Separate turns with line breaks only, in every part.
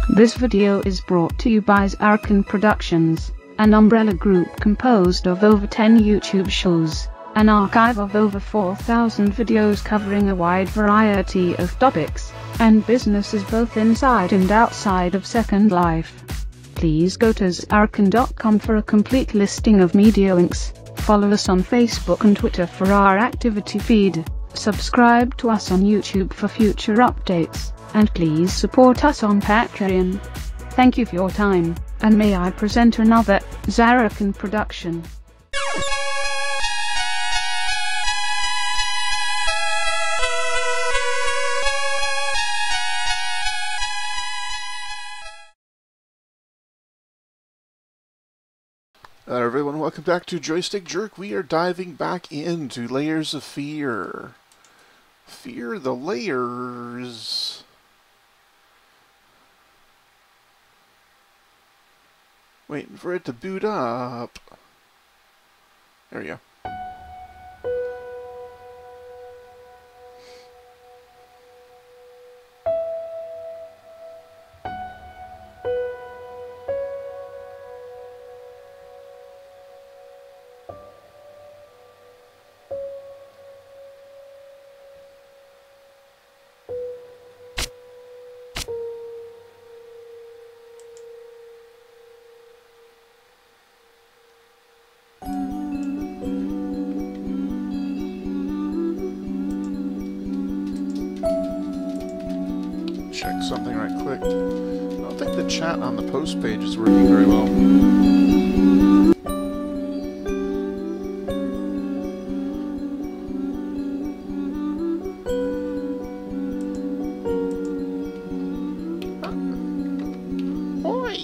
This video is brought to you by Zarkan Productions, an umbrella group composed of over 10 YouTube shows, an archive of over 4,000 videos covering a wide variety of topics, and businesses both inside and outside of Second Life. Please go to Zarkan.com for a complete listing of media links. Follow us on Facebook and Twitter for our activity feed. Subscribe to us on YouTube for future updates, and please support us on Patreon. Thank you for your time, and may I present another Zarkan production.
Hello everyone, welcome back to Joystick Jerk. We are diving back into Layers of Fear. Fear the layers. Waiting for it to boot up. There we go. Check something right quick. I don't think the chat on the post page is working very well. Oi!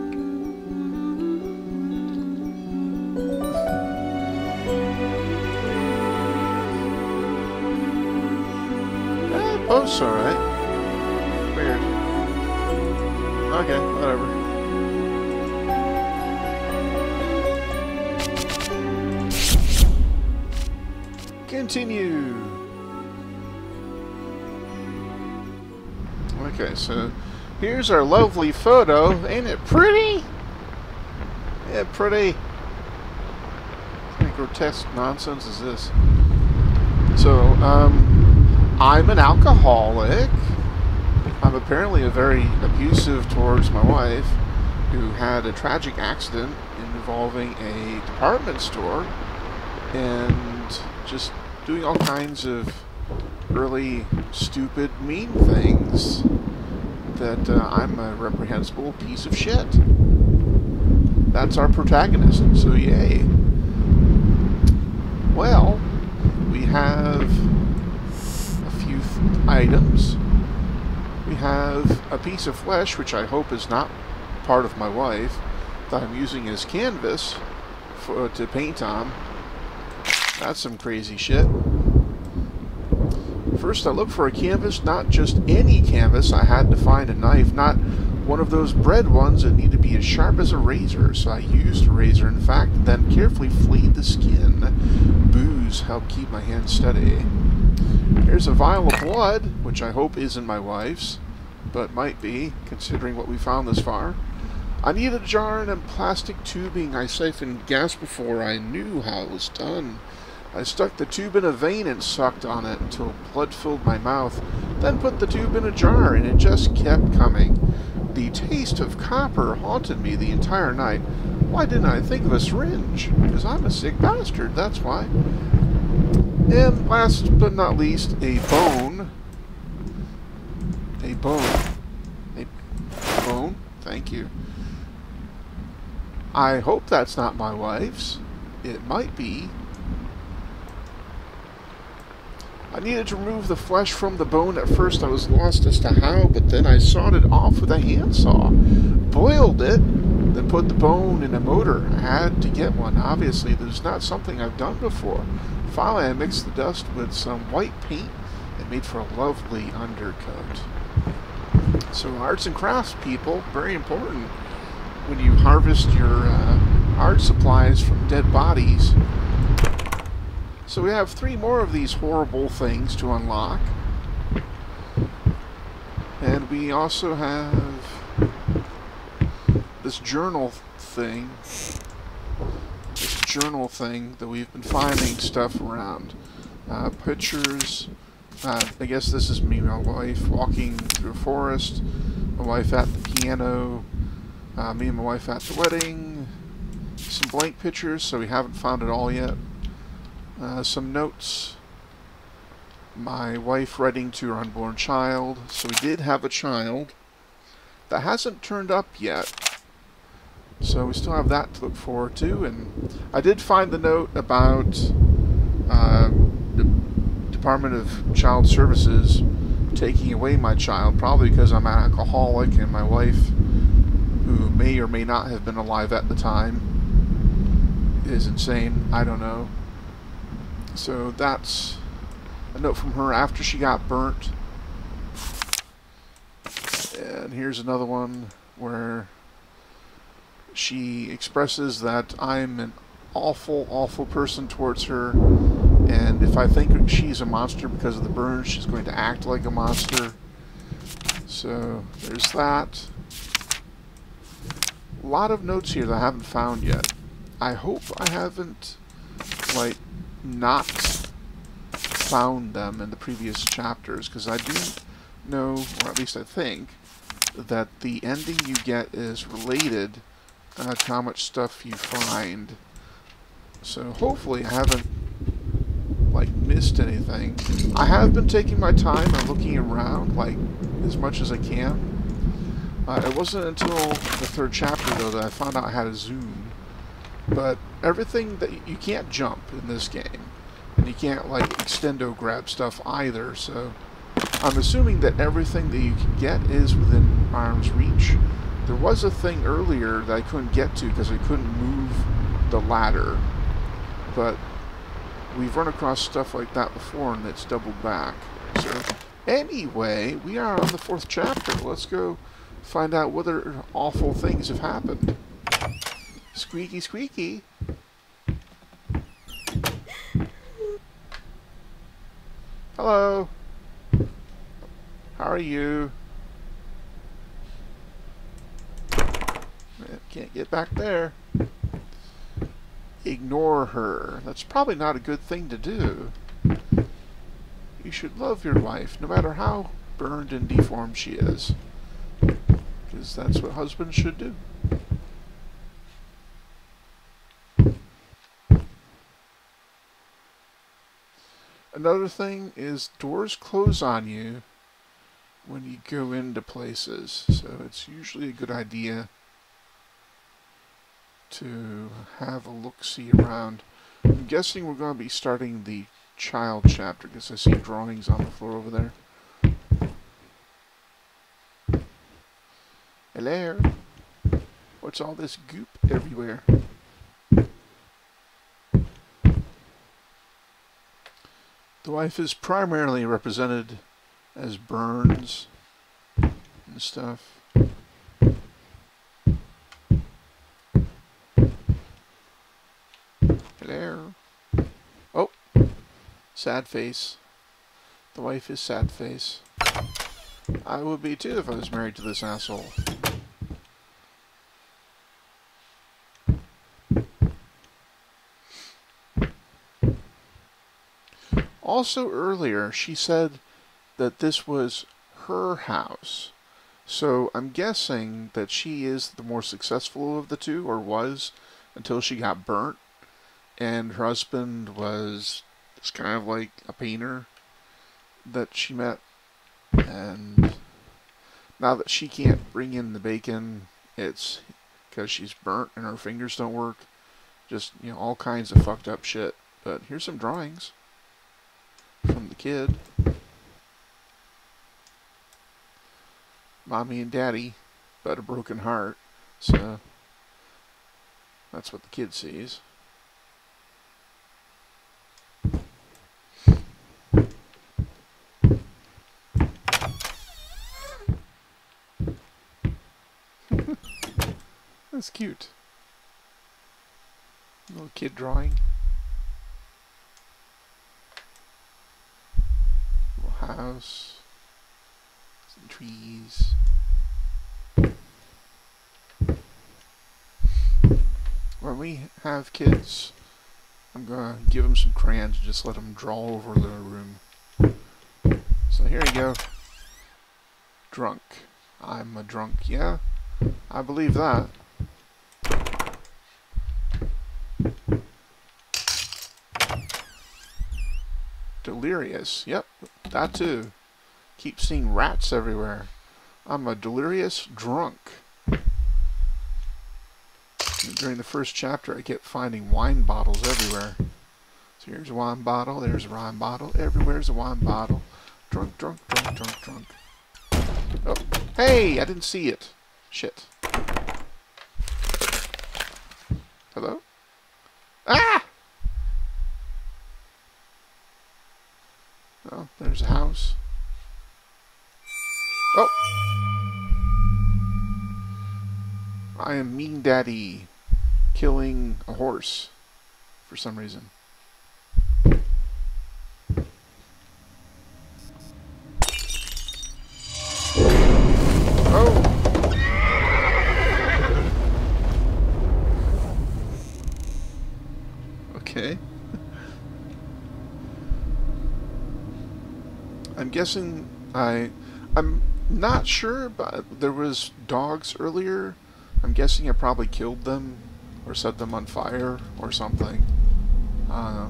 Post's alright. Weird. Okay, whatever. Continue. Okay, so here's our lovely photo. Ain't it pretty? Yeah, pretty. What kind of grotesque nonsense is this? So, I'm an alcoholic. I'm apparently very abusive towards my wife, who had a tragic accident involving a department store, and just doing all kinds of really stupid, mean things that I'm a reprehensible piece of shit. That's our protagonist, so yay. Well, we have a few items. We have a piece of flesh, which I hope is not part of my wife, that I'm using as canvas to paint on. That's some crazy shit. First I looked for a canvas, not just any canvas. I had to find a knife, not one of those bread ones that need to be as sharp as a razor. So I used a razor, in fact, then carefully flayed the skin. Booze helped keep my hand steady. Here's a vial of blood, which I hope isn't my wife's, but might be, considering what we found this far. I needed a jar and a plastic tubing. I siphoned gas before I knew how it was done. I stuck the tube in a vein and sucked on it until blood filled my mouth, then put the tube in a jar, and it just kept coming. The taste of copper haunted me the entire night. Why didn't I think of a syringe? Because I'm a sick bastard, that's why. And last but not least, a bone. A bone. A bone? Thank you. I hope that's not my wife's. It might be. I needed to remove the flesh from the bone. At first I was lost as to how, but then I sawed it off with a handsaw. Boiled it, then put the bone in a motor. I had to get one. Obviously, this is not something I've done before. Finally, I mixed the dust with some white paint and made for a lovely undercoat. So arts and crafts, people, very important when you harvest your art supplies from dead bodies. So we have 3 more of these horrible things to unlock. And we also have this journal thing that we've been finding stuff around. Pictures. I guess this is me and my wife walking through a forest. My wife at the piano. Me and my wife at the wedding. Some blank pictures, so we haven't found it all yet. Some notes. My wife writing to her unborn child. So we did have a child. That hasn't turned up yet. So we still have that to look forward to. And I did find the note about the Department of Child Services taking away my child, probably because I'm an alcoholic and my wife, who may or may not have been alive at the time, is insane. I don't know. So that's a note from her after she got burnt. And here's another one where she expresses that I'm an awful, awful person towards her, and if I think she's a monster because of the burns, she's going to act like a monster. So there's that. A lot of notes here that I haven't found yet. I hope I haven't, like, not found them in the previous chapters, because I do know, or at least I think, that the ending you get is related to how much stuff you find. So hopefully I haven't, like, missed anything. I have been taking my time and looking around, like, as much as I can. It wasn't until the 3rd chapter, though, that I found out I had a zoom. But everything that you can't jump in this game, and you can't, like, extendo grab stuff either, so I'm assuming that everything that you can get is within arm's reach. There was a thing earlier that I couldn't get to because I couldn't move the ladder, but we've run across stuff like that before and it's doubled back. So anyway, we are on the 4th chapter. Let's go find out whether awful things have happened. Squeaky, squeaky. Hello. How are you? Can't get back there. Ignore her. That's probably not a good thing to do. You should love your wife, no matter how burned and deformed she is. Because that's what husbands should do. Another thing is doors close on you when you go into places, so it's usually a good idea to have a look-see around. I'm guessing we're going to be starting the child chapter because I see drawings on the floor over there. Hello? What's all this goop everywhere? The wife is primarily represented as burns and stuff. Hello. Oh, sad face. The wife is sad face. I would be too if I was married to this asshole. Also earlier, she said that this was her house. So I'm guessing that she is the more successful of the two, or was, until she got burnt. And her husband was just kind of like a painter that she met. And now that she can't bring in the bacon, it's because she's burnt and her fingers don't work. Just, you know, all kinds of fucked up shit. But here's some drawings from the kid. Mommy and Daddy, but a broken heart. So that's what the kid sees. That's cute. Little kid drawing. Little house. Some trees. when we have kids, I'm gonna give them some crayons and just let them draw over the room. So here you go. Drunk. I'm a drunk. Yeah, I believe that. Delirious. Yep, that too. Keep seeing rats everywhere. I'm a delirious drunk. During the first chapter, I kept finding wine bottles everywhere. So here's a wine bottle, there's a wine bottle, everywhere's a wine bottle. Drunk, drunk, drunk, drunk, drunk. Oh, hey, I didn't see it. Shit. Hello? Ah! Oh, there's a house. Oh! I am Mean Daddy killing a horse for some reason. Oh! Okay. I'm guessing I'm not sure, but there was dogs earlier. I'm guessing I probably killed them or set them on fire or something. I don't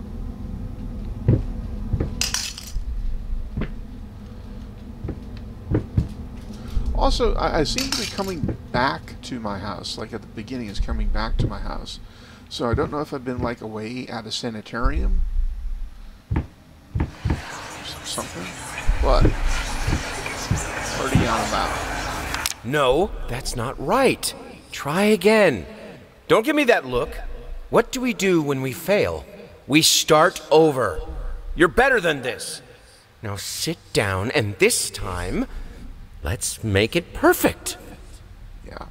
know. Also, I seem to be coming back to my house. Like at the beginning, it's coming back to my house. So I don't know if I've been like away at a sanitarium. Something. What? What are you on about?
No, that's not right. Try again. Don't give me that look. What do we do when we fail? We start over. You're better than this. Now sit down, and this time, let's make it perfect.
Yeah.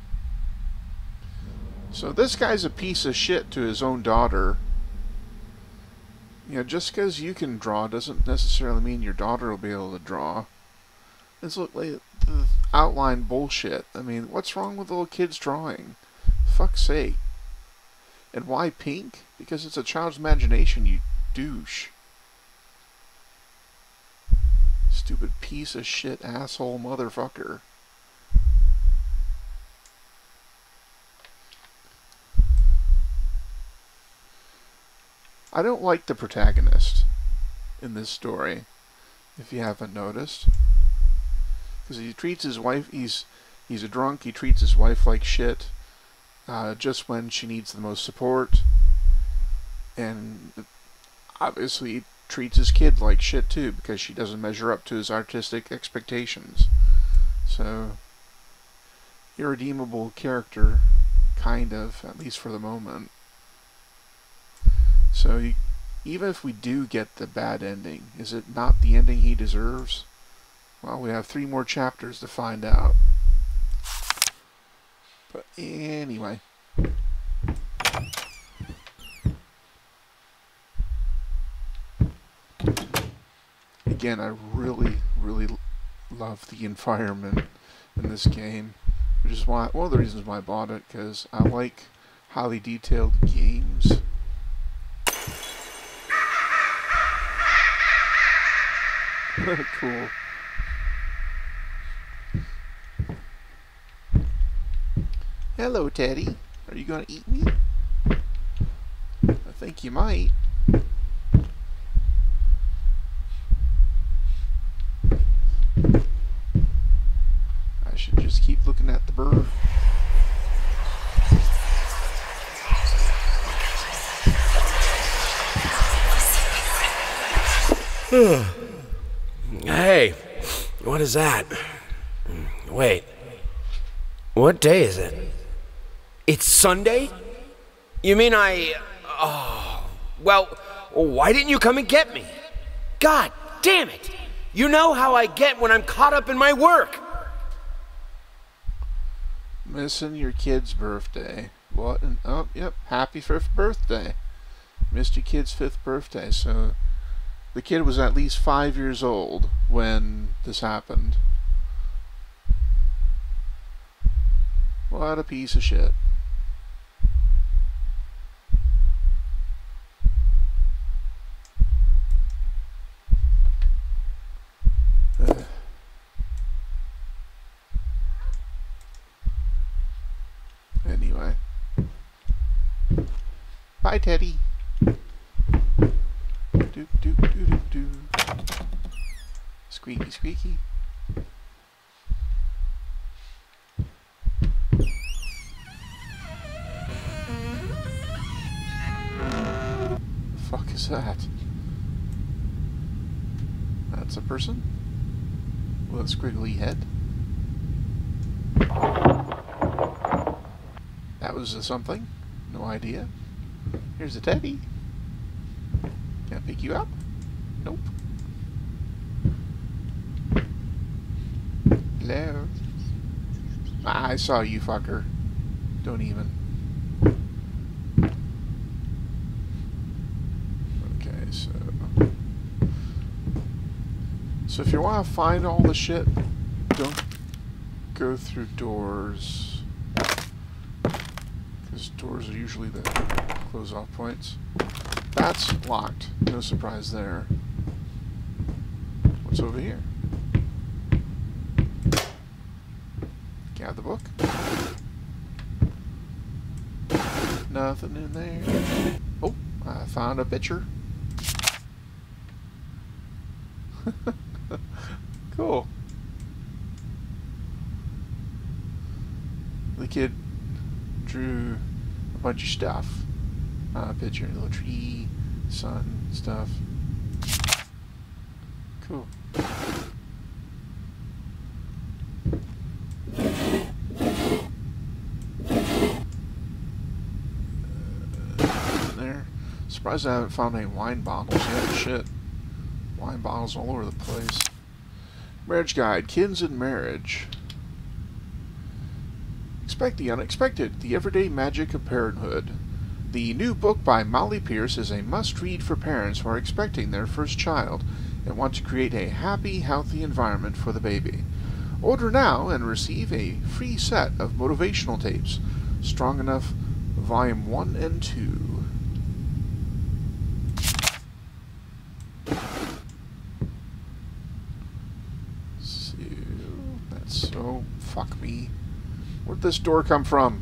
So this guy's a piece of shit to his own daughter. You know, just because you can draw doesn't necessarily mean your daughter will be able to draw. It's like the outline bullshit. I mean, what's wrong with little kids drawing? Fuck's sake. And why pink? Because it's a child's imagination, you douche. Stupid piece of shit asshole motherfucker. I don't like the protagonist in this story, if you haven't noticed. Because he treats his wife, he's a drunk, he treats his wife like shit, just when she needs the most support. And obviously he treats his kid like shit too, because she doesn't measure up to his artistic expectations. So, irredeemable character, kind of, at least for the moment. So, even if we do get the bad ending, is it not the ending he deserves? Well, we have 3 more chapters to find out. But anyway. Again, I really, really love the environment in this game. Which is why, one of the reasons why I bought it, because I like highly detailed games. Cool. Hello, Teddy. Are you gonna eat me? I think you might. I should just keep looking at the bird.
Hey, what is that? Wait, what day is it? It's Sunday? You mean oh, well, why didn't you come and get me? God damn it! You know how I get when I'm caught up in my work.
Missing your kid's birthday. What? Oh, yep. Happy 5th birthday. Missed your kid's 5th birthday. So the kid was at least 5 years old when this happened. What a piece of shit. Anyway. Bye, Teddy. Doop, doop, doop, doop, doop. Squeaky, squeaky. The fuck is that? That's a person with a squiggly head. That was something. No idea. Here's a teddy. Can I pick you up? Nope. Hello. I saw you, fucker. Don't even. Okay, so if you want to find all the shit, don't go through doors, because doors are usually the close-off points. That's locked. No surprise there. What's over here? Gather the book. Nothing in there. Oh, I found a picture. Cool. The kid drew a bunch of stuff. A picture, a little tree, sun, stuff. Cool. There. Surprised I haven't found any wine bottles yet. Shit. Wine bottles all over the place. Marriage Guide. Kids and Marriage. Expect the unexpected. The Everyday Magic of Parenthood. The new book by Molly Pierce is a must-read for parents who are expecting their first child and want to create a happy, healthy environment for the baby. Order now and receive a free set of motivational tapes. Strong Enough, Volume 1 and 2. So, fuck me. Where'd this door come from?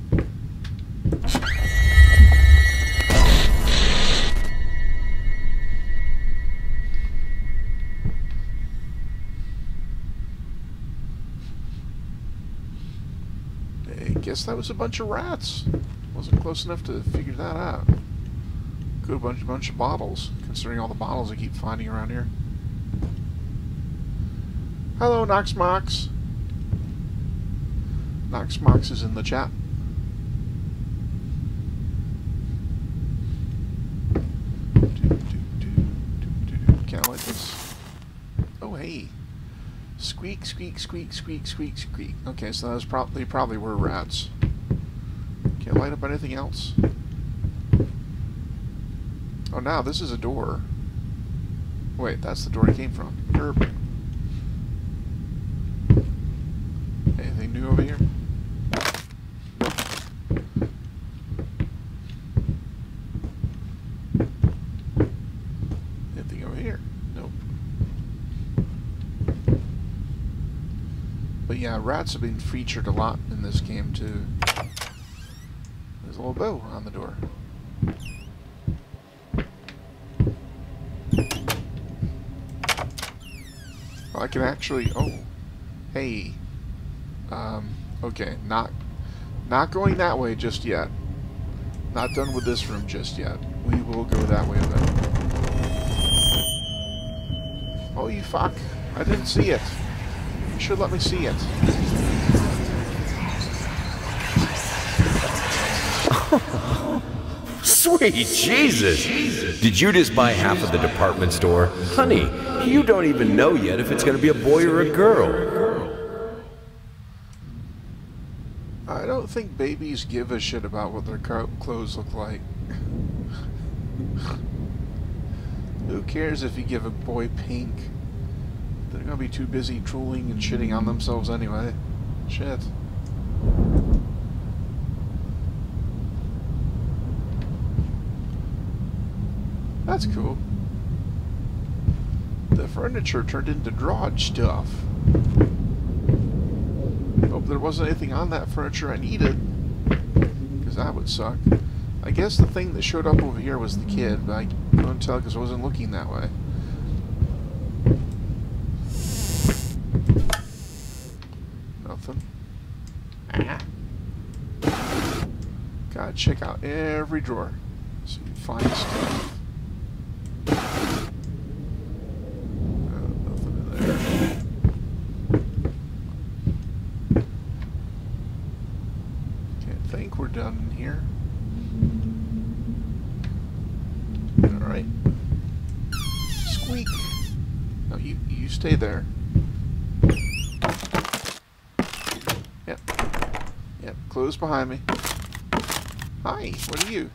I guess that was a bunch of rats. Wasn't close enough to figure that out. Good bunch of bottles, considering all the bottles I keep finding around here. Hello, Noxmox. Noxmox is in the chat. Can't like this. Oh, hey. Squeak, squeak, squeak, squeak, squeak, squeak. Okay, so that was probably were rats. Can't light up anything else. Oh, now this is a door. Wait, that's the door it came from. Herb. Anything new over here? Anything over here? Nope. But yeah, rats have been featured a lot in this game too. There's a little bow on the door. I can actually... Oh. Hey. Okay. Not going that way just yet. Not done with this room just yet. We will go that way then. Oh, you fuck. I didn't see it. You should let me see it.
Sweet Jesus! Did you just buy half of the department store? Honey, you don't even know yet if it's going to be a boy or a girl.
I don't think babies give a shit about what their clothes look like. Who cares if you give a boy pink? They're going to be too busy drooling and shitting on themselves anyway. Shit. That's cool. The furniture turned into drawage stuff. Hope there wasn't anything on that furniture I needed. because that would suck. I guess the thing that showed up over here was the kid, but I couldn't tell because I wasn't looking that way. Nothing. Ah. Gotta check out every drawer so you can find stuff. Nothing in there. Can't think we're done in here. Alright. Squeak! No, you stay there. Yep. Yep, close behind me. Hi, what are you?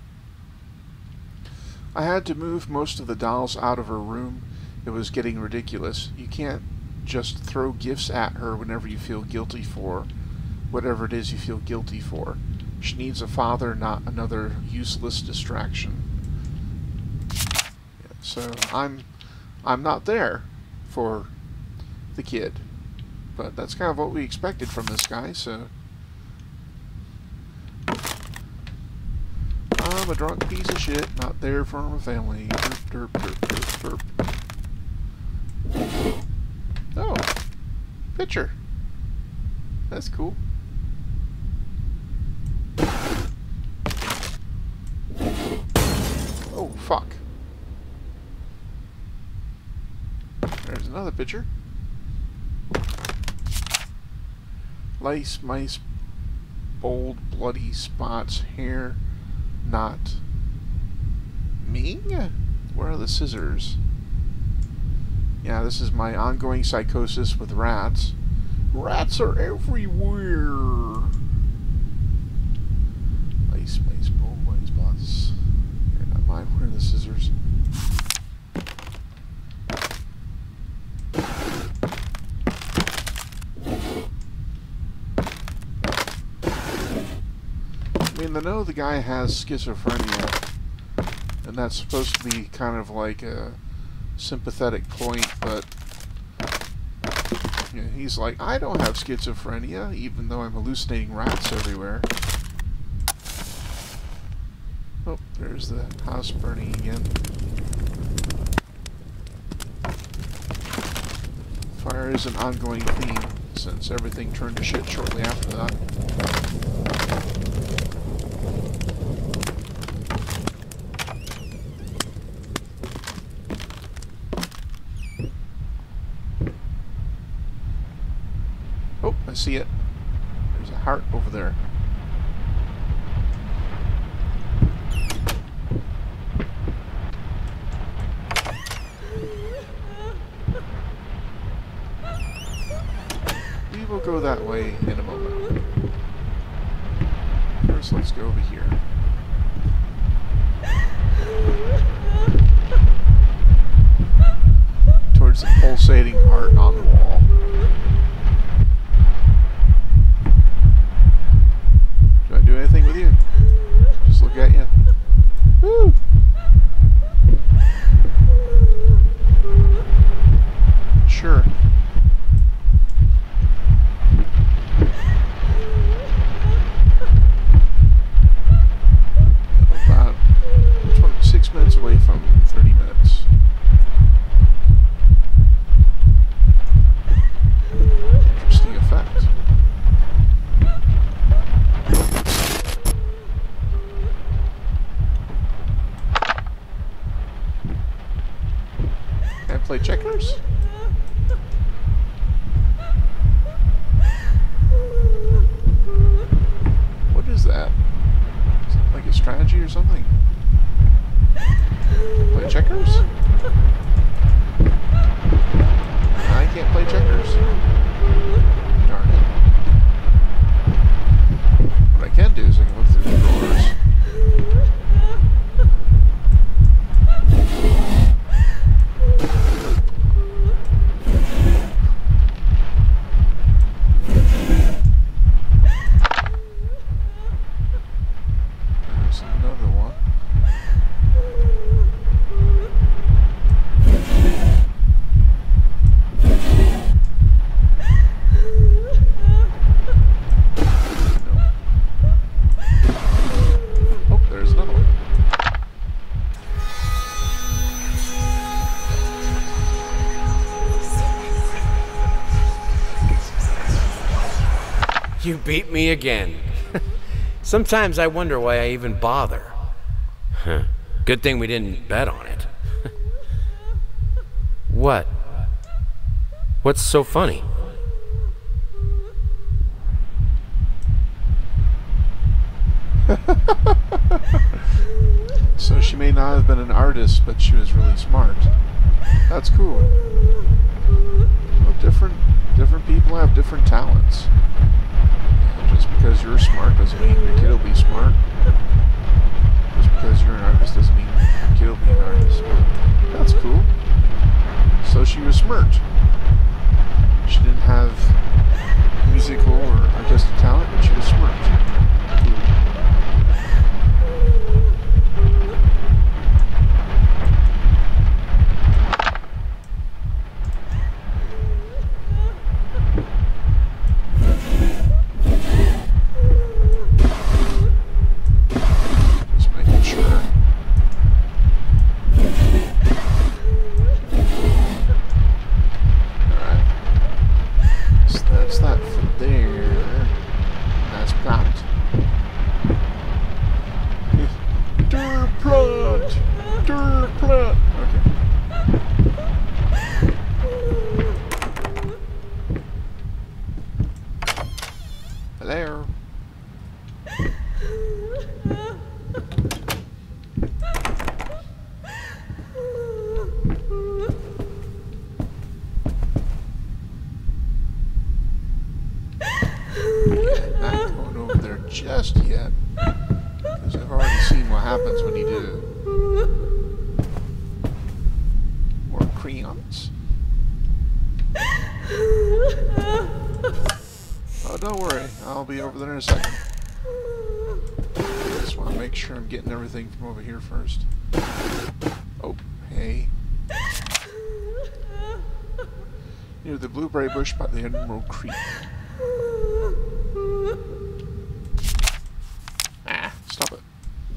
I had to move most of the dolls out of her room. It was getting ridiculous. You can't just throw gifts at her whenever you feel guilty for whatever it is you feel guilty for. She needs a father, not another useless distraction. Yeah, so I'm not there for the kid. But that's kind of what we expected from this guy, so I'm a drunk piece of shit, not there for my family. Derp, derp, derp, derp, derp. Oh, picture. That's cool. Oh, fuck. There's another picture. Lice, mice, bold, bloody spots, hair. Not me? Where are the scissors? Yeah, this is my ongoing psychosis with rats. Rats are everywhere! Mice, mice, bold, bloody spots. Here, not mine. Where are the scissors? I mean, I know the guy has schizophrenia, and that's supposed to be kind of like a sympathetic point, but you know, he's like, I don't have schizophrenia, even though I'm hallucinating rats everywhere. Oh, there's the house burning again. Fire is an ongoing theme, since everything turned to shit shortly after that. Oh, I see it. There's a heart over there. We will go that way in a moment. First, let's go over here. Towards the pulsating heart on the wall. Do I do anything with you? Just look at you. Woo! Sure. About 6 minutes away from 30 minutes. Interesting effect. Can I play checkers? What is that? Is it like a strategy or something? Play checkers? I can't play checkers. Darn it. What I can do is I can look through the drawers. There's another one.
You beat me again. Sometimes I wonder why I even bother. Good thing we didn't bet on it. What? What's so funny?
So she may not have been an artist, but she was really smart. That's cool. Well, different people have different talents. Just because you're smart doesn't mean your kid will be smart. Just because you're an artist doesn't mean your kid will be an artist. That's cool. So she was smart. She didn't have musical or artistic talent, but she was smart. Cool. Hello. Not going over there just yet, because I've already seen what happens when you do. More crayons. Oh, don't worry. I'll be over there in a second. Just want to make sure I'm getting everything from over here first. Oh, hey. Near the blueberry bush by the Emerald Creek. Ah, stop it.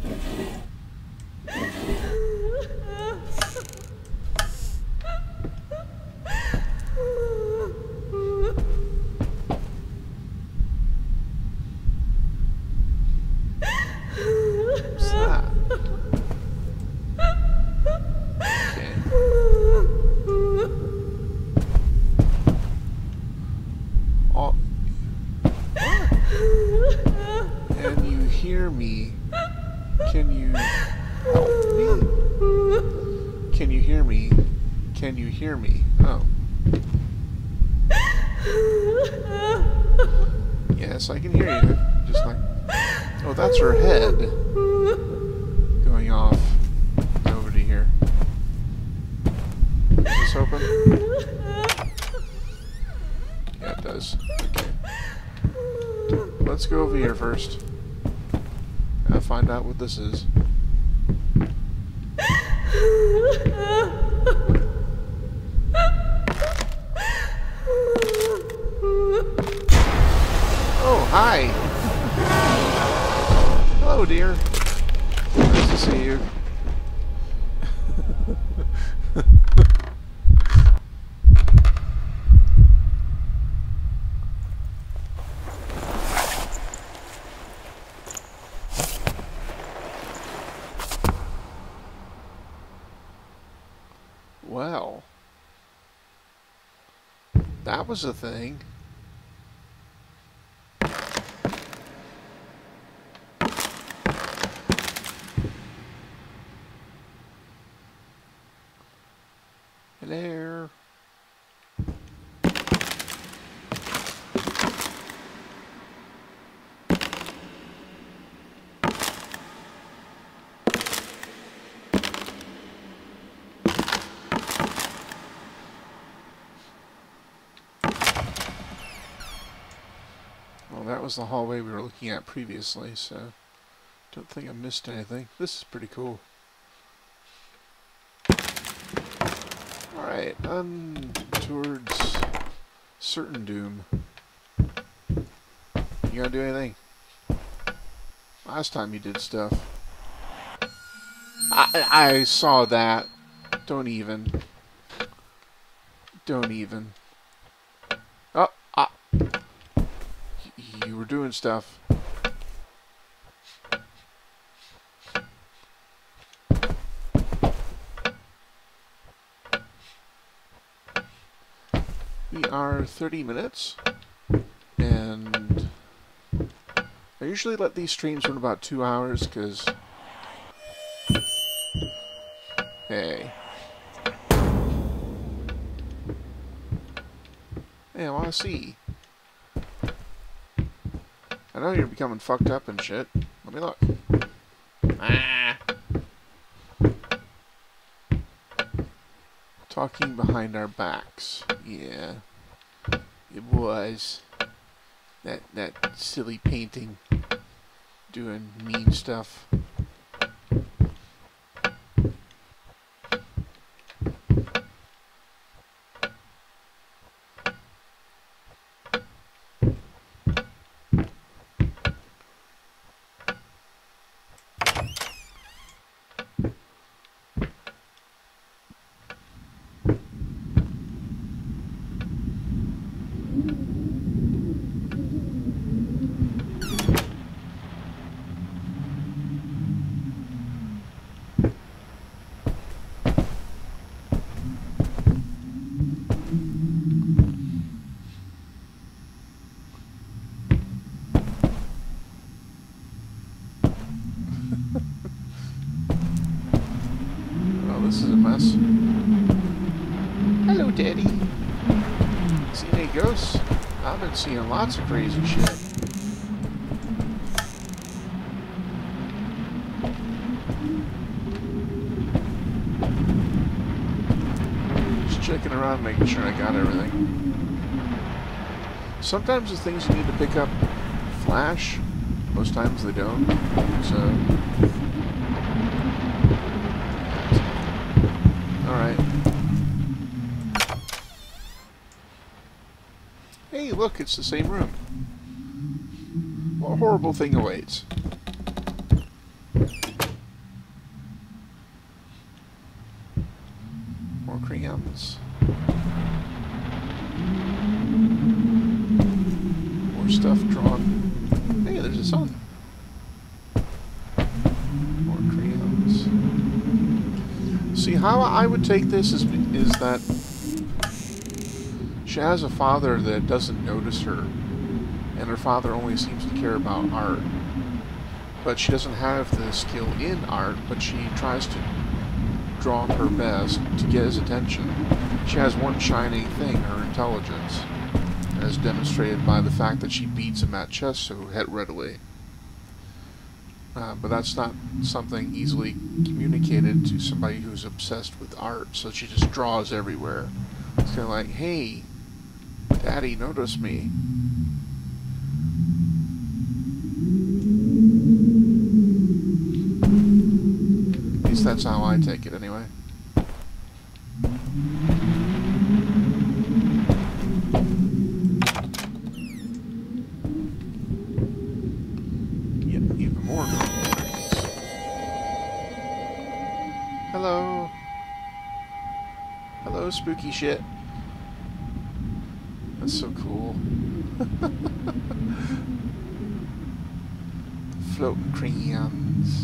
What's that? Okay. Oh. Can you hear me? Can you help me? Can you hear me? Can you hear me? Oh. Yes, I can hear you. Just like... Oh, that's her head going off over to here. Is this open? Yeah, it does. Okay. Let's go over here first. And find out what this is. Oh, hi! Hello, dear. Nice to see you. Well, that was a thing. Hello. Well, that was the hallway we were looking at previously, so don't think I missed anything. This is pretty cool. Alright, on towards certain doom. You gonna do anything? Last time you did stuff. I saw that. Don't even. Don't even. Oh, You were doing stuff. We are 30 minutes, and I usually let these streams run about 2 hours, because... Hey. Hey, I want to see. I know you're becoming fucked up and shit. Let me look. Ah. Talking behind our backs. Yeah. It was. That silly painting. Doing mean stuff. This is a mess. Hello, Daddy. See any ghosts? I've been seeing lots of crazy shit. Just checking around, making sure I got everything. Sometimes the things you need to pick up flash. Most times they don't. So... Alright. Hey, look, it's the same room. What horrible thing awaits? More crayons. More stuff drawn. Hey, there's a sun. More crayons. See, how I would take this is that she has a father that doesn't notice her, and her father only seems to care about art. But she doesn't have the skill in art, but she tries to draw her best to get his attention. She has one shining thing, her intelligence, as demonstrated by the fact that she beats him at chess so readily. But that's not something easily communicated to somebody who's obsessed with art, so she just draws everywhere. It's kind of like, hey, Daddy, notice me. At least that's how I take it, anyway. Hello. Hello, spooky shit. That's so cool. Floating crayons.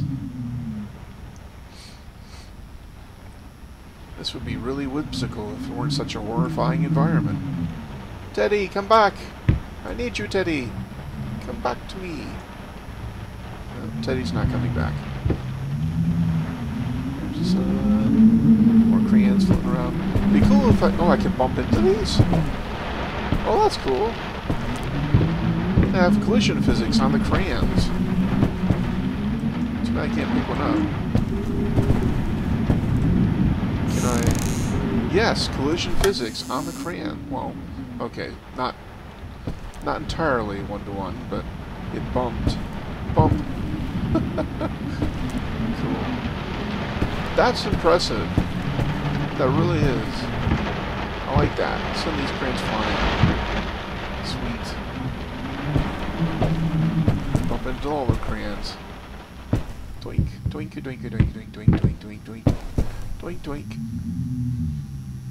This would be really whimsical if it weren't such a horrifying environment. Teddy, come back! I need you, Teddy! Come back to me. No, Teddy's not coming back. There's the sun. More crayons floating around. It'd be cool if I can bump into these? Oh, that's cool. They have collision physics on the crayons. Too bad I can't pick one up. Can I... Yes, collision physics on the crayon. Well, okay, not entirely one-to-one, but it bumped. Bump. Cool. That's impressive. That really is. I like that. Send these crayons flying. Sweet. Bump into all the crayons. Doink. Doink, doink, doink, doink, doink, doink, doink, doink. Doink, doink.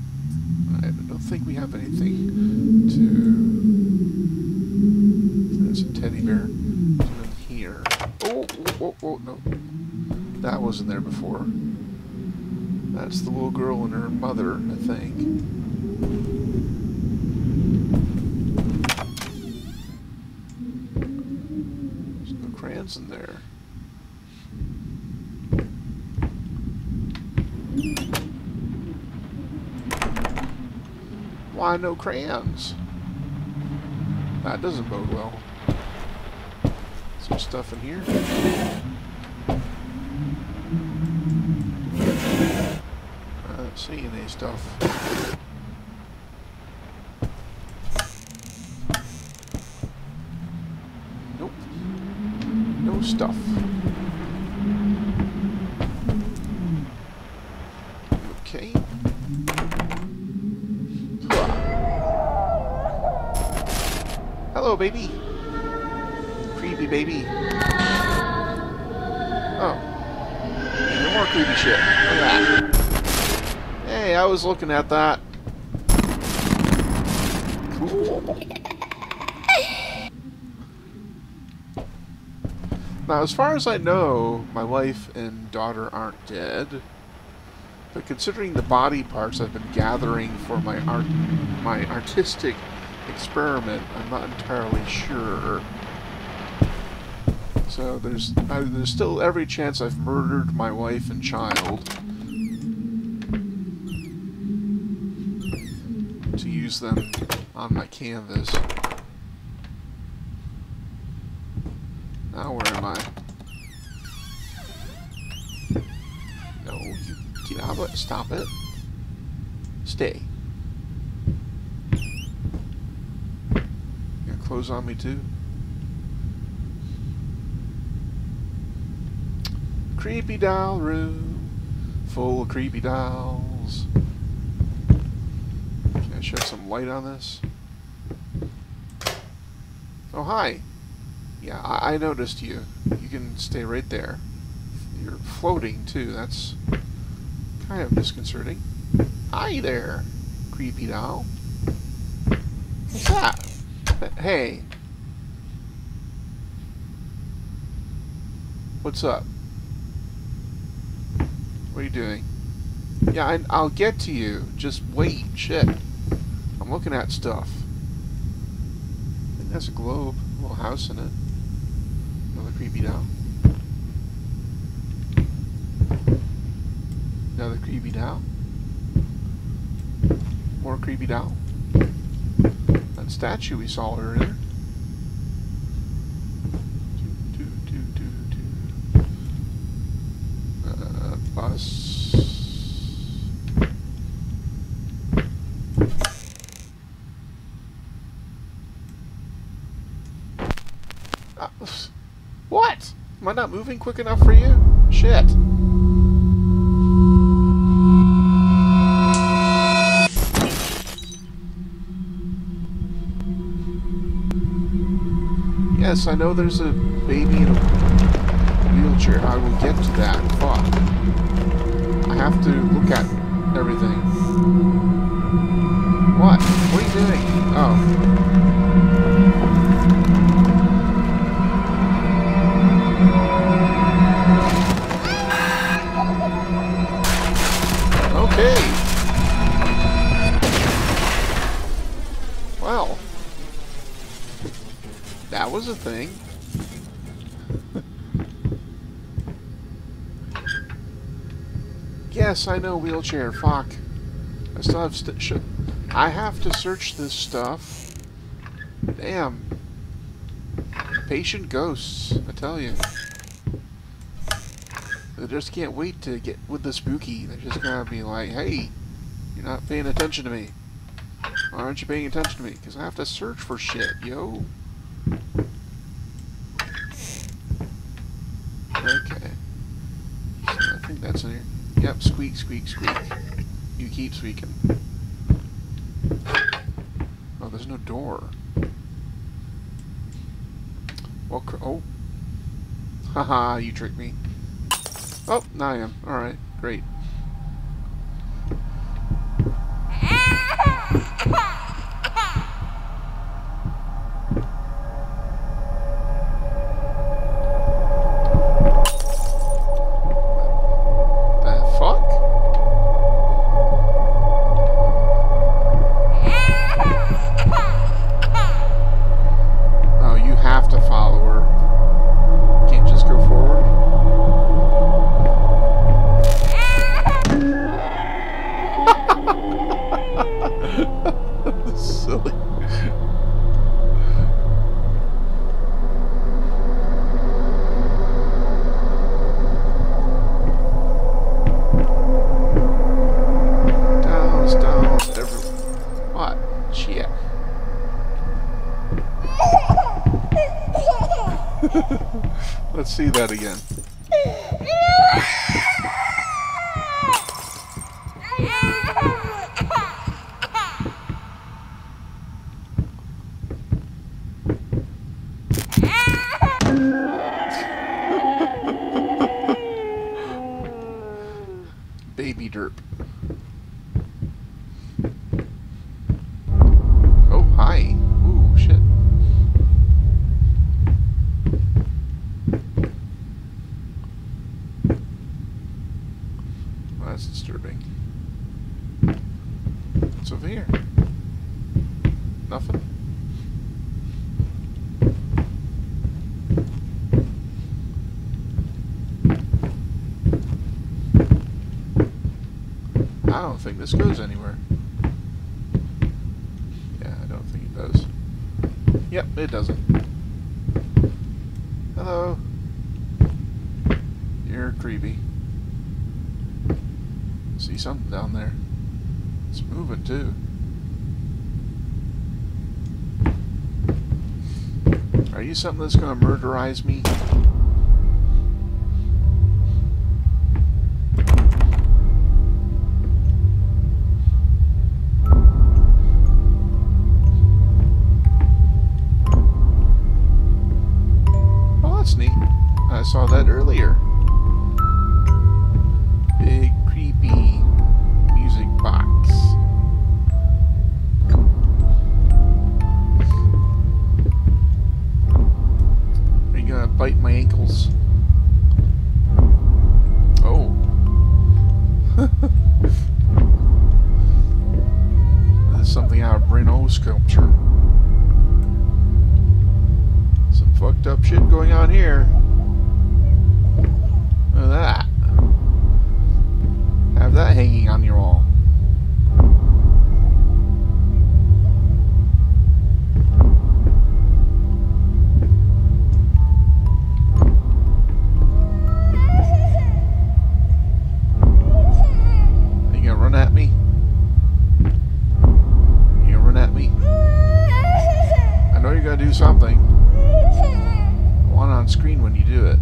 I don't think we have anything to It's a teddy bear. It's in here. Oh, no. That wasn't there before. That's the little girl and her mother, I think. There's no crayons in there. Why no crayons? That doesn't bode well. Some stuff in here. I don't see any stuff. Nope. No stuff. Okay. Hello, baby. Creepy baby. Oh. No more creepy shit. Look at that. Hey, I was looking at that. Cool. Now, as far as I know, my wife and daughter aren't dead. But considering the body parts I've been gathering for my artistic experiment, I'm not entirely sure. So there's still every chance I've murdered my wife and child to use them on my canvas. Now where am I? No, you get out of it. Stop it. Stay. Clothes on me too. Creepy doll room full of creepy dolls. Can I shed some light on this? Oh, hi. Yeah, I noticed you. You can stay right there. You're floating too. That's kind of disconcerting. Hi there, creepy doll. What's that? Hey. What's up? What are you doing? Yeah, I'll get to you. Just wait. Shit. I'm looking at stuff. I think that's a globe. A little house in it. Another creepy doll. Another creepy doll. More creepy doll. That statue we saw earlier. Bus. What? Am I not moving quick enough for you? Shit. Yes, I know there's a baby in a wheelchair. I will get to that. Fuck. I have to look at everything. What? What are you doing? Oh. Okay. Well. That was a thing. Yes, I know, wheelchair. Fuck. I still have I have to search this stuff. Damn. Patient ghosts, I tell you. They just can't wait to get with the spooky. They're just gonna be like, hey, you're not paying attention to me. Why aren't you paying attention to me? Because I have to search for shit, yo. Okay. So I think that's in here. Yep, squeak, squeak, squeak. You keep squeaking. Oh, there's no door. Well, oh. Haha, you tricked me. Oh, now I am. Alright, great. Let's see that again. Baby derp. Oh, hi. Ooh, shit. Well, that's disturbing. What's over here? Nothing? I don't think this goes anywhere. Yeah, I don't think it does. Yep, it doesn't. Hello. You're creepy. See something down there. It's moving too. Are you something that's gonna murderize me? I saw that earlier. Big creepy music box. Are you gonna bite my ankles? Oh. This is something out of Brno sculpture. Some fucked up shit going on here. Look at that. Have that hanging on your wall. Are you gonna run at me? You gonna run at me? I know you're gonna do something. I want it on screen when you do it.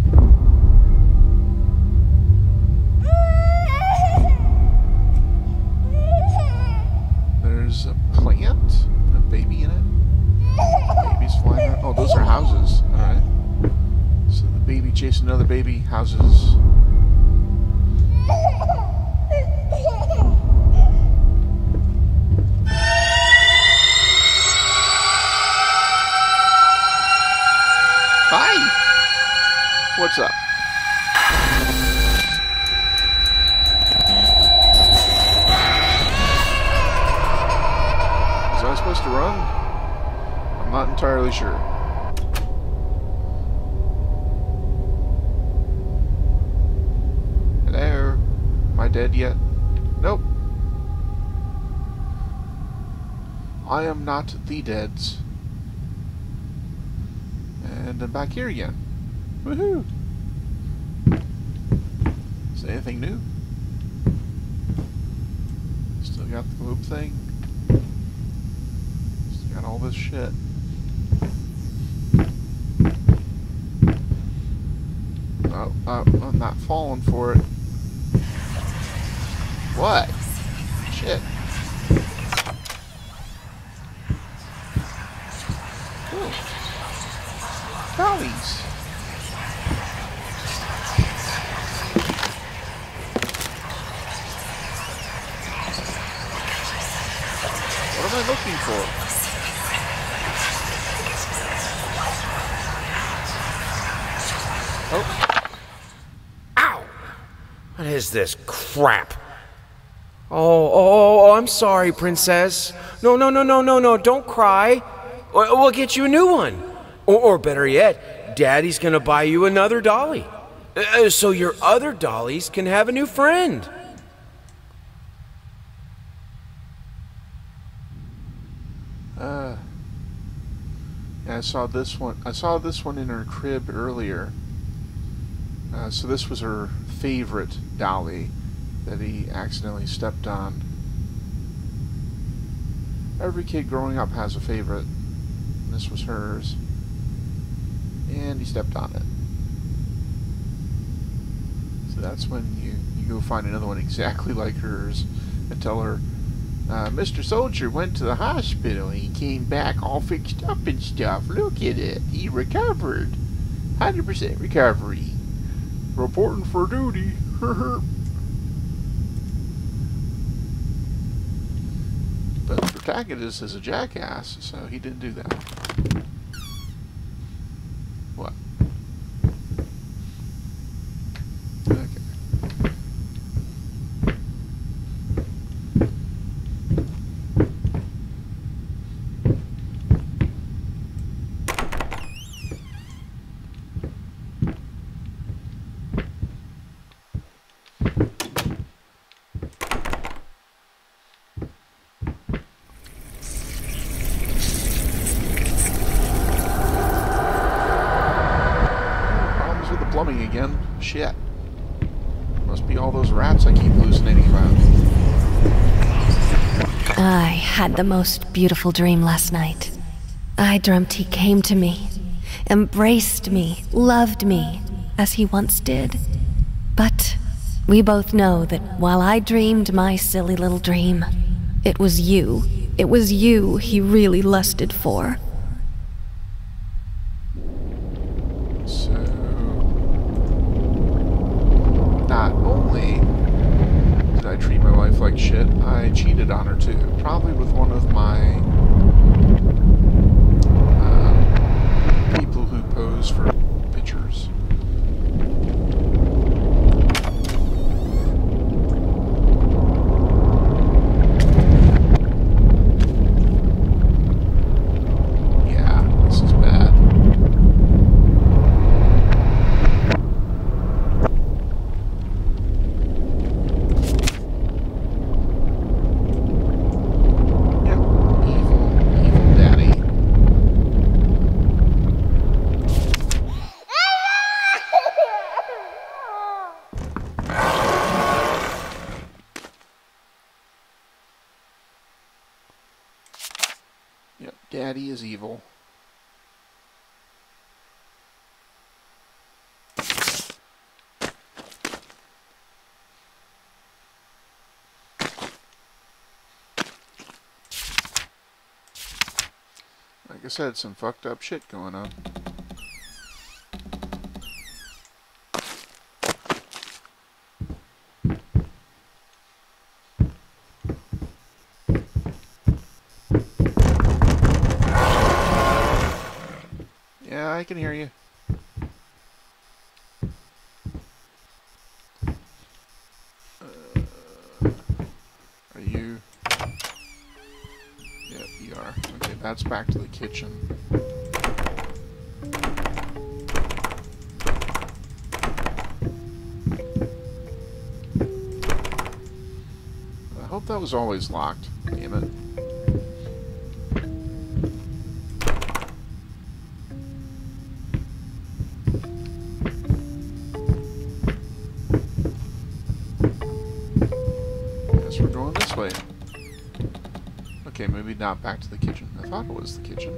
There's a plant, a baby in it. Babies flying around. Oh, those are houses. Alright. So the baby chasing another baby. Houses. Hi! What's up? Was I supposed to run? I'm not entirely sure. Hello? Am I dead yet? Nope. I am not the deads. And I'm back here again. Woohoo! Is there anything new? Still got the globe thing. Still got all this shit. Oh, I'm not falling for it. What? Shit. Ooh. Dollies. What am I looking for? Oh.
Ow! What is this crap? Oh, I'm sorry, Princess. No, don't cry. We'll get you a new one. Or better yet, Daddy's gonna buy you another dolly. So your other dollies can have a new friend.
Yeah, I saw this one. I saw this one in her crib earlier. So this was her favorite dolly that he accidentally stepped on. Every kid growing up has a favorite. And this was hers. And he stepped on it. So that's when you go find another one exactly like hers and tell her, Mr. Soldier went to the hospital and he came back all fixed up and stuff. Look at it. He recovered. 100% recovery. Reporting for duty. But the protagonist is a jackass, so he didn't do that. What? Okay. Plumbing again. Shit. Must be all those rats I keep hallucinating about.
I had the most beautiful dream last night. I dreamt he came to me, embraced me, loved me, as he once did. But we both know that while I dreamed my silly little dream, it was you he really lusted for.
Not only did I treat my wife like shit, I cheated on her too. Probably with one of my people who pose for pictures. Yeah, this is bad. Yep, Daddy is evil. Like I said, some fucked up shit going on. Yeah, I can hear you. Are you? Yep, you are. Okay, that's back to the kitchen. I hope that was always locked. Damn it. Guess we're going this way. Okay, maybe not back to the kitchen. I thought it was the kitchen.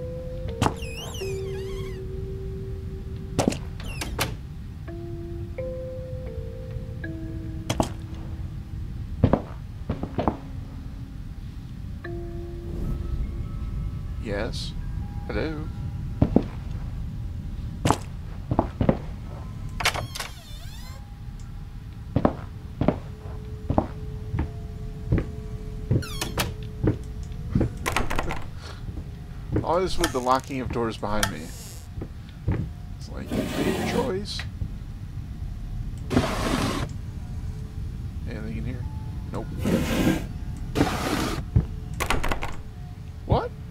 Yes. Hello. Always with the locking of doors behind me. It's like, you made your choice. Anything in here? Nope. What?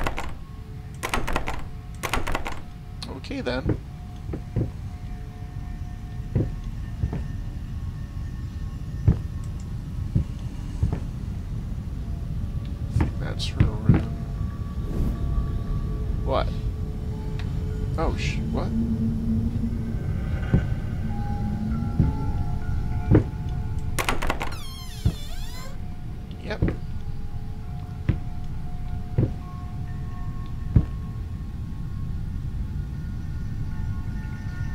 Okay then. I think that's her room. What? Oh, what? Yep.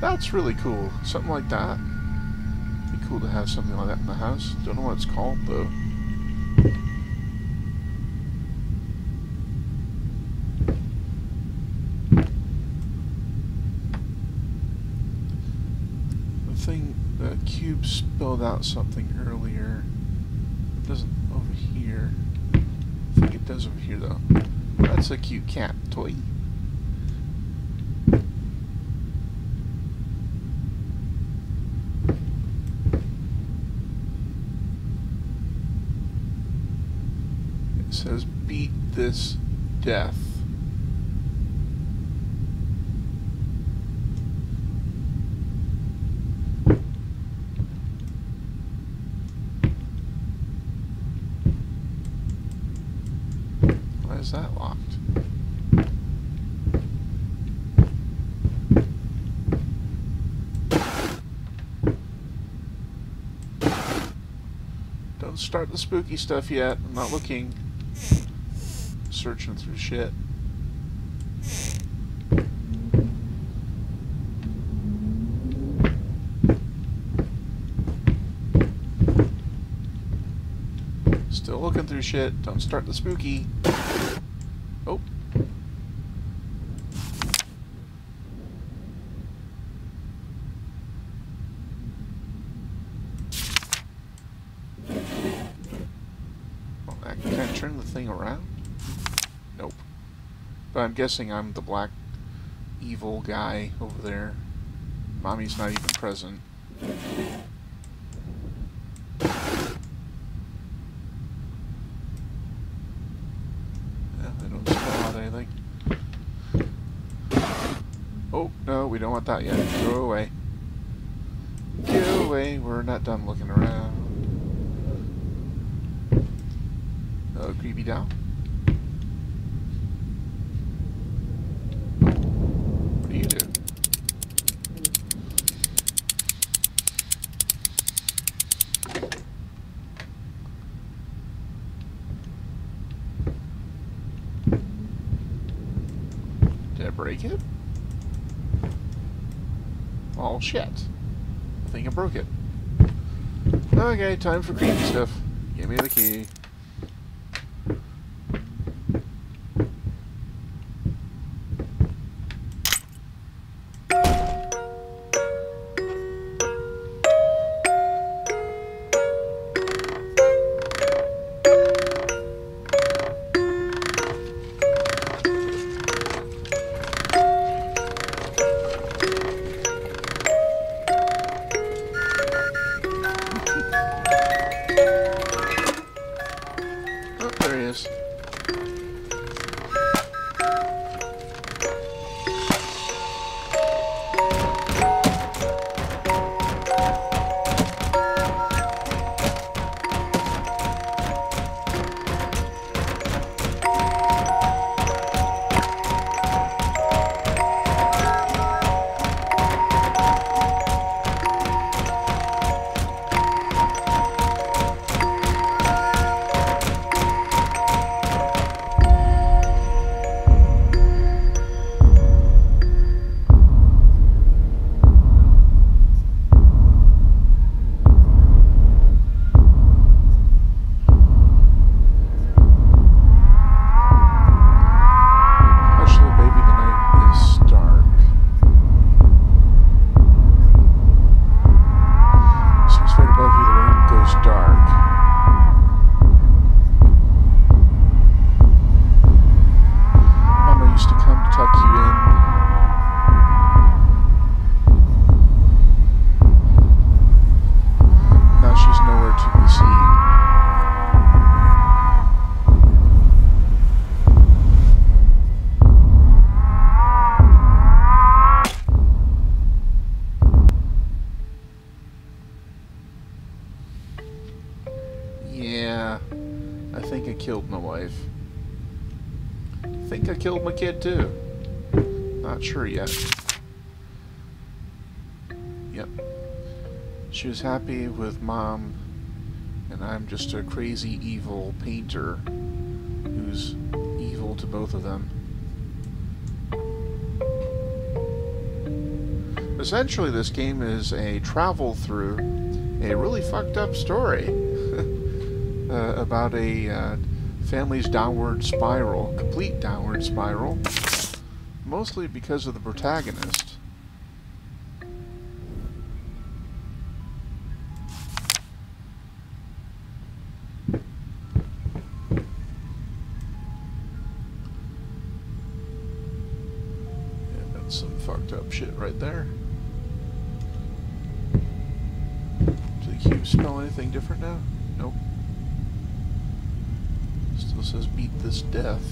That's really cool. Something like that. Be cool to have something like that in the house. Don't know what it's called though. The cube spelled out something earlier. It doesn't over here. I think it does over here though. That's a cute cat toy. It says beat this death. Why is that locked? Don't start the spooky stuff yet. I'm not looking. Searching through shit. Still looking through shit. Don't start the spooky. Oh. Well, can I turn the thing around? Nope. But I'm guessing I'm the black evil guy over there. Mommy's not even present. They don't spell out anything. Oh, no, we don't want that yet. Go away. Go away. We're not done looking around. Oh, creepy doll. What do you do? Did I break it? Oh shit. I think I broke it. Okay, time for creepy stuff. Give me the key. There he is. Yeah, I think I killed my wife. I think I killed my kid too. Not sure yet. Yep. She was happy with Mom, and I'm just a crazy evil painter who's evil to both of them. Essentially, this game is a travel through a really fucked up story about a family's downward spiral, complete downward spiral, mostly because of the protagonist. Yeah, that's some fucked up shit right there. Do the cubes spell anything different now? Nope. Still says beat this death.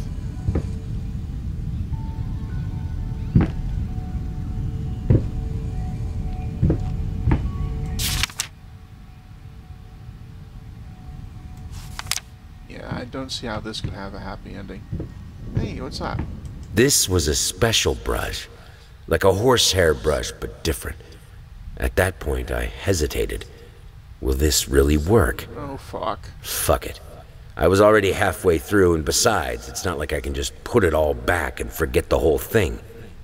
Yeah, I don't see how this could have a happy ending. Hey, what's that?
This was a special brush. Like a horsehair brush, but different. At that point, I hesitated. Will this really work?
Oh, fuck.
Fuck it. I was already halfway through, and besides, it's not like I can just put it all back and forget the whole thing.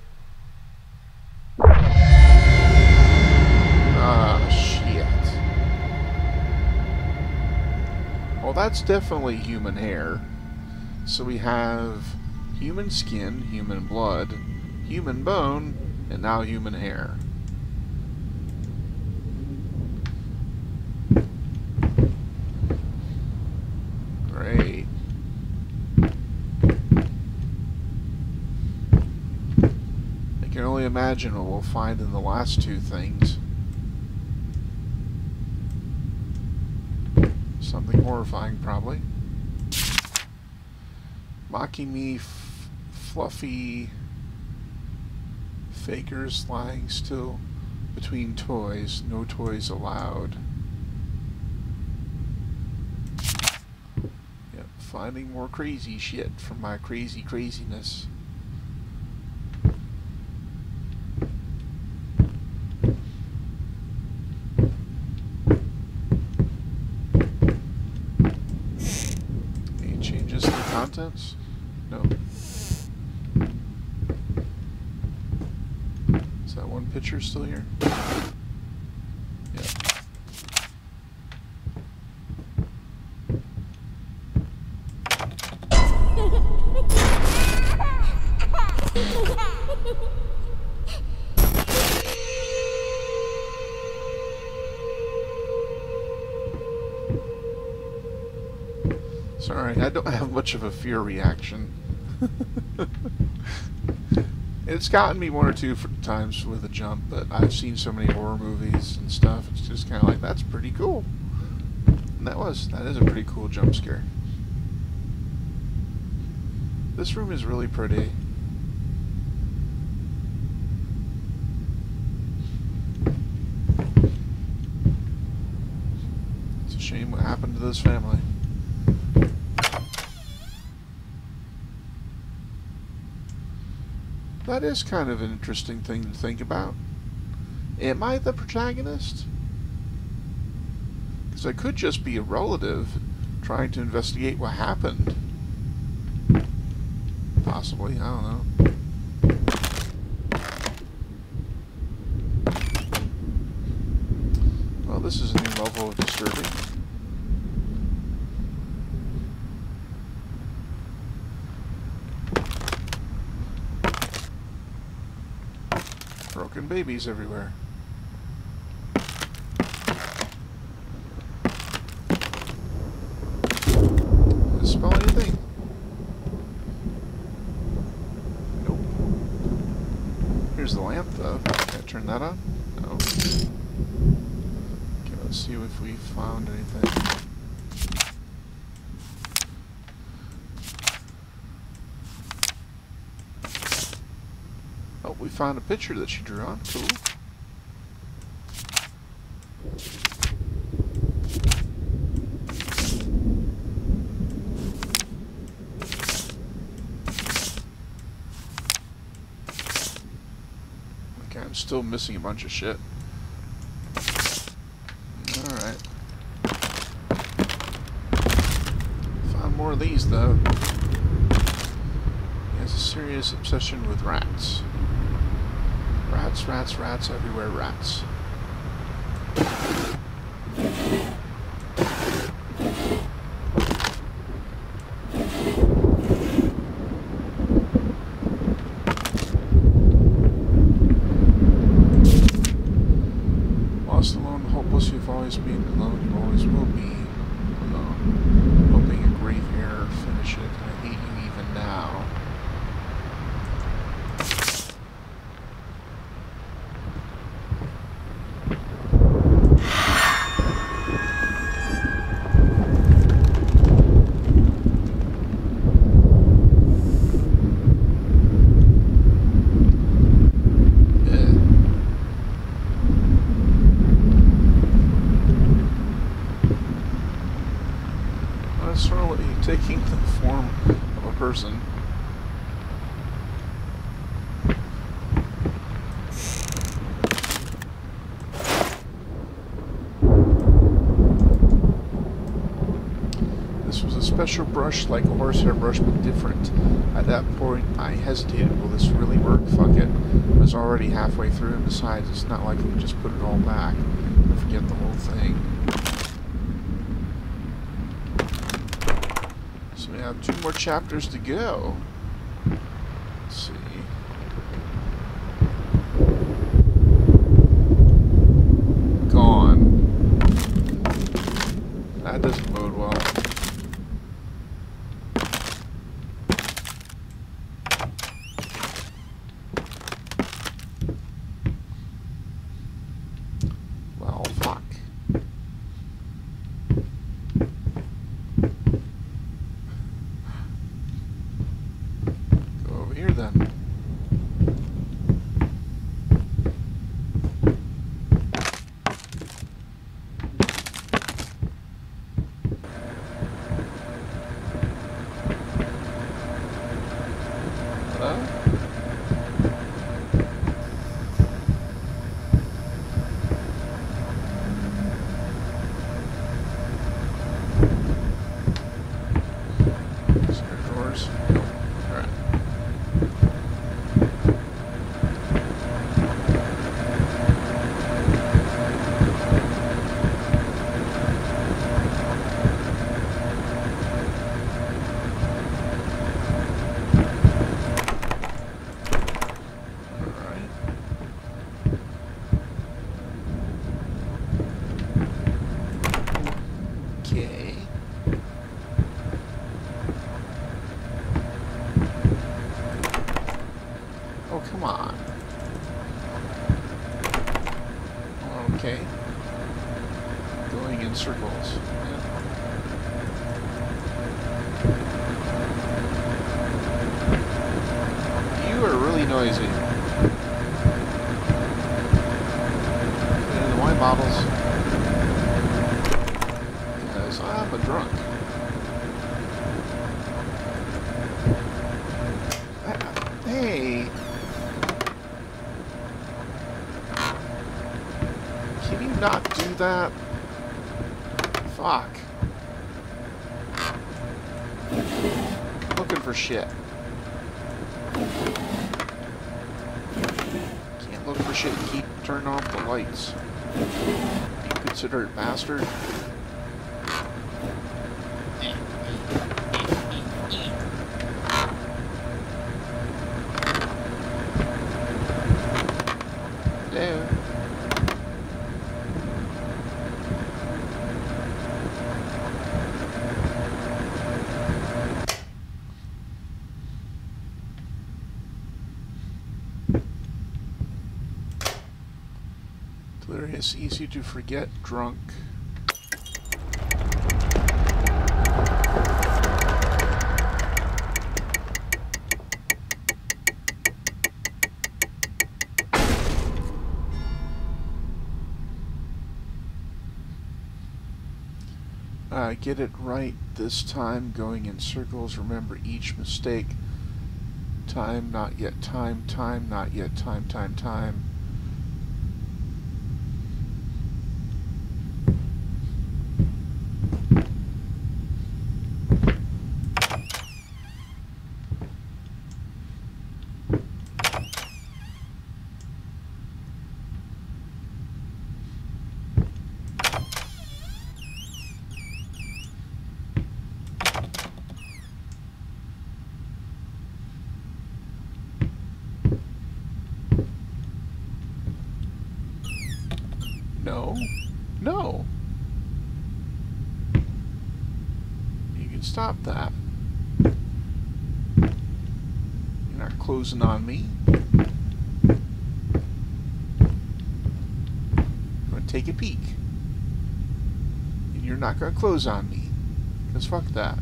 Ah, shit. Well, that's definitely human hair. So we have human skin, human blood, human bone, and now human hair. Great. I can only imagine what we'll find in the last two things. Something horrifying, probably. Mocking me, fluffy fakers lying still between toys, no toys allowed. Yep, finding more crazy shit from my craziness. Any changes to the contents? No. Is that one picture still here? Yeah. Sorry, I don't have much of a fear reaction. It's gotten me one or two times with a jump, but I've seen so many horror movies and stuff, it's just kind of like, that's pretty cool. And that is a pretty cool jump scare. This room is really pretty. It's a shame what happened to this family. That is kind of an interesting thing to think about. Am I the protagonist? Because I could just be a relative trying to investigate what happened. Possibly, I don't know. Well, this is a new level of disturbing. Broken babies everywhere. Does it spell anything? Nope. Here's the lamp though. Can I turn that on? No. Okay, let's see if we found anything. Oh, we found a picture that she drew on. Cool. Okay, I'm still missing a bunch of shit. Alright. Found more of these, though. He has a serious obsession with rats. Rats, rats, rats, everywhere rats. Lost, alone, hopeless, you've always been alone, you always will be alone. Hoping a grave error finish it. I hate you even now. Taking the form of a person. This was a special brush, like a horsehair brush, but different. At that point, I hesitated. Will this really work? Fuck it. I was already halfway through, and besides, it's not like we can just put it all back and forget the whole thing. We have 2 more chapters to go. Let's see. Gone. That doesn't bode well. Well, fuck. Here then. Hello? Is there doors? Nope. Alright. Okay. Oh, come on. Okay. Going in circles. Yeah. You are really noisy. And the wine bottles. Because I'm a drunk. Hey. Can you not do that? Fuck. Looking for shit. Can't look for shit. Keep turning off the lights. You considerate bastard. Hello. Delirious, easy to forget, drunk. Get it right this time, going in circles, remember each mistake. Time, not yet time, time, not yet time, time, time. No. No. You can stop that. You're not closing on me. I'm going to take a peek. And you're not going to close on me. Because fuck that.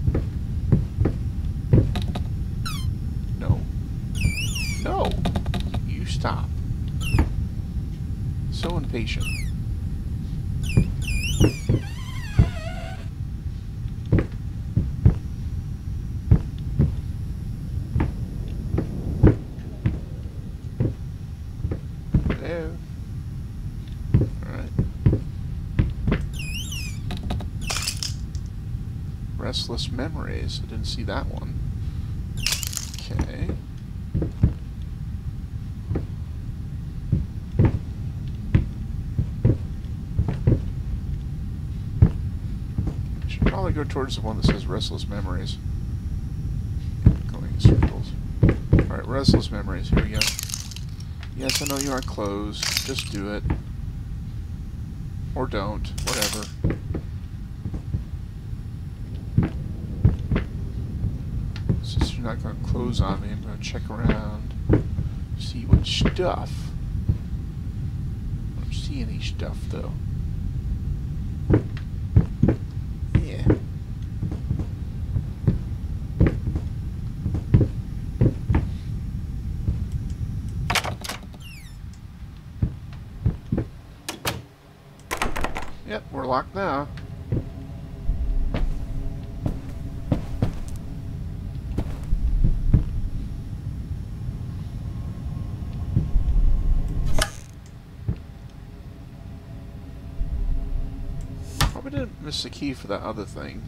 No. No. You stop. So impatient. Hello. Alright. Restless Memories. I didn't see that one. Okay. Probably go towards the one that says Restless Memories. Going in circles. Alright, Restless Memories. Here we go. Yes, I know you aren't closed. Just do it. Or don't. Whatever. Since you're not going to close on me, I'm going to check around. See what stuff. I don't see any stuff, though. Yep, we're locked now. Probably didn't miss the key for that other thing.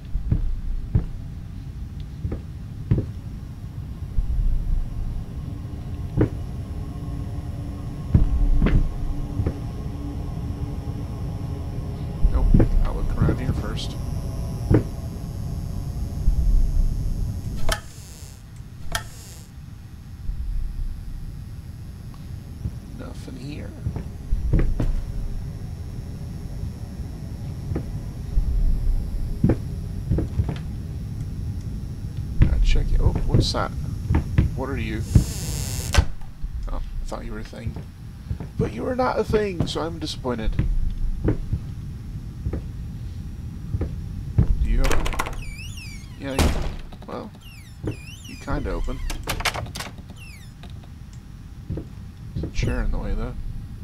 Nothing here. Gotta check it. Oh, what's that? What are you? Oh, I thought you were a thing. But you are not a thing, so I'm disappointed. Do you open? Yeah, well, you kinda open. Chair in the way though.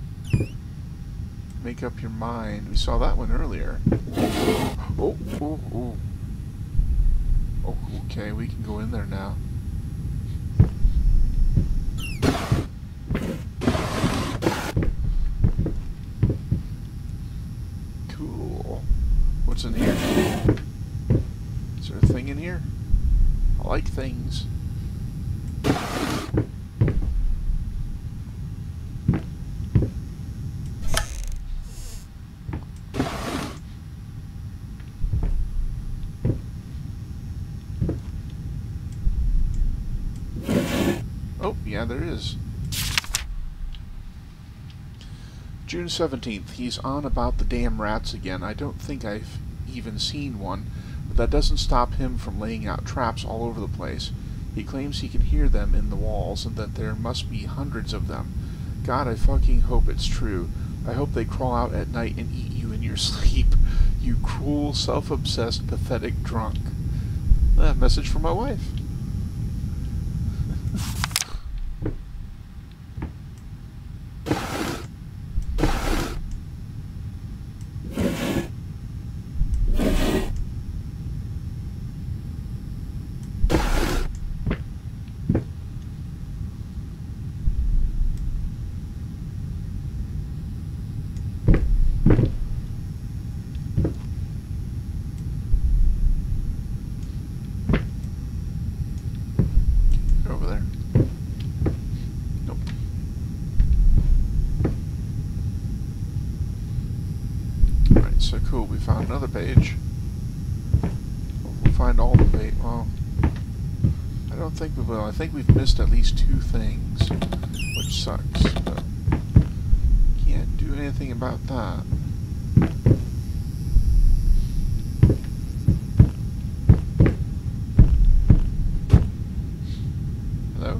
Make up your mind. We saw that one earlier. Oh, oh, oh. Oh, okay, we can go in there now. Cool. What's in here? Is there a thing in here? I like things. Oh, yeah, there is. June 17th. He's on about the damn rats again. I don't think I've even seen one, but that doesn't stop him from laying out traps all over the place. He claims he can hear them in the walls and that there must be hundreds of them. God, I fucking hope it's true. I hope they crawl out at night and eat you in your sleep. You cruel, self-obsessed, pathetic drunk. Message from my wife. Over there. Nope. Alright, so cool. We found another page. We'll find all the page. Well, I don't think we will. I think we've missed at least 2 things, which sucks. But can't do anything about that. Hello?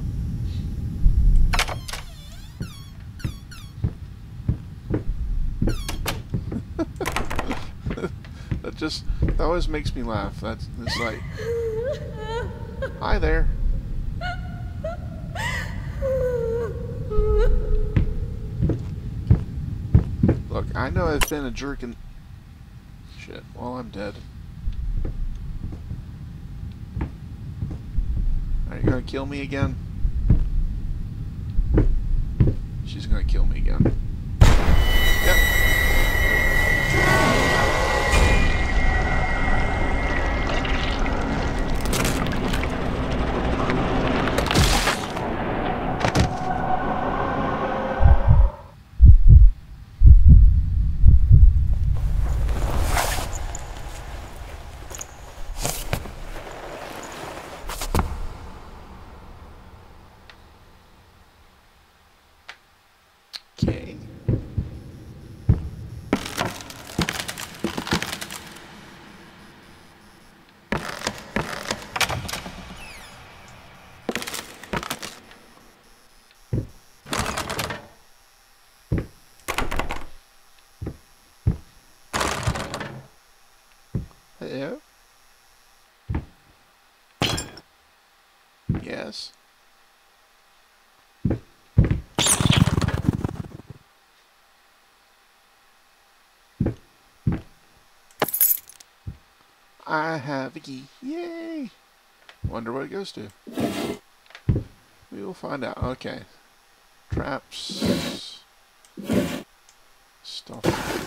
That always makes me laugh. It's like, hi there. Look, I know I've been a jerk and shit. Well, I'm dead. Are you gonna kill me again? She's gonna kill me again. Yep. Okay. Hello? Yes. I have a key. Yay! Wonder what it goes to. We will find out. Okay. Traps. Stuff.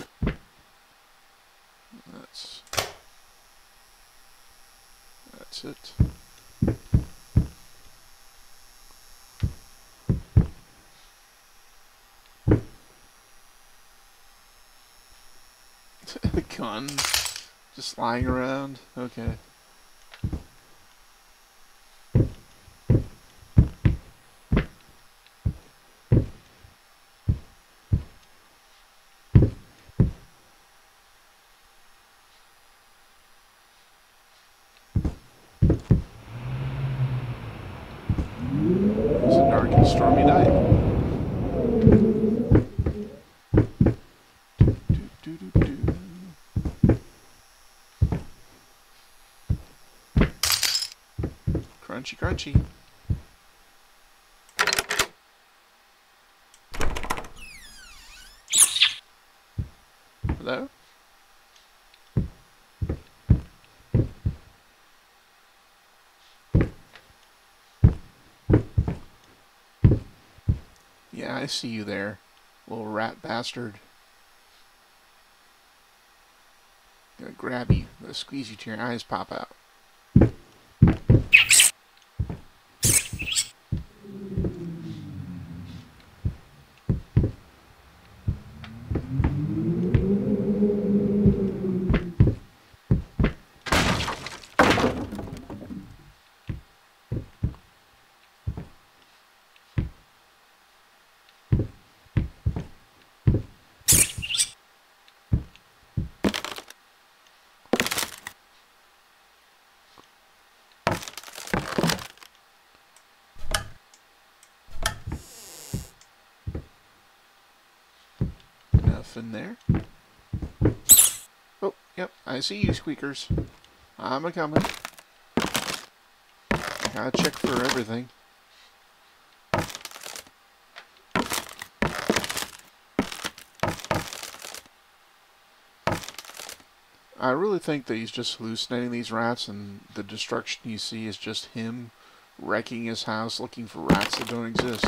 That's it. The gun. Just lying around? Okay. It's a dark and stormy night. Crunchy, crunchy. Hello? Yeah, I see you there, little rat bastard. Gonna grab you, gonna squeeze you till your eyes pop out. In there. Oh, yep, I see you, squeakers. I'm a-coming. Gotta check for everything. I really think that he's just hallucinating these rats, and the destruction you see is just him wrecking his house looking for rats that don't exist.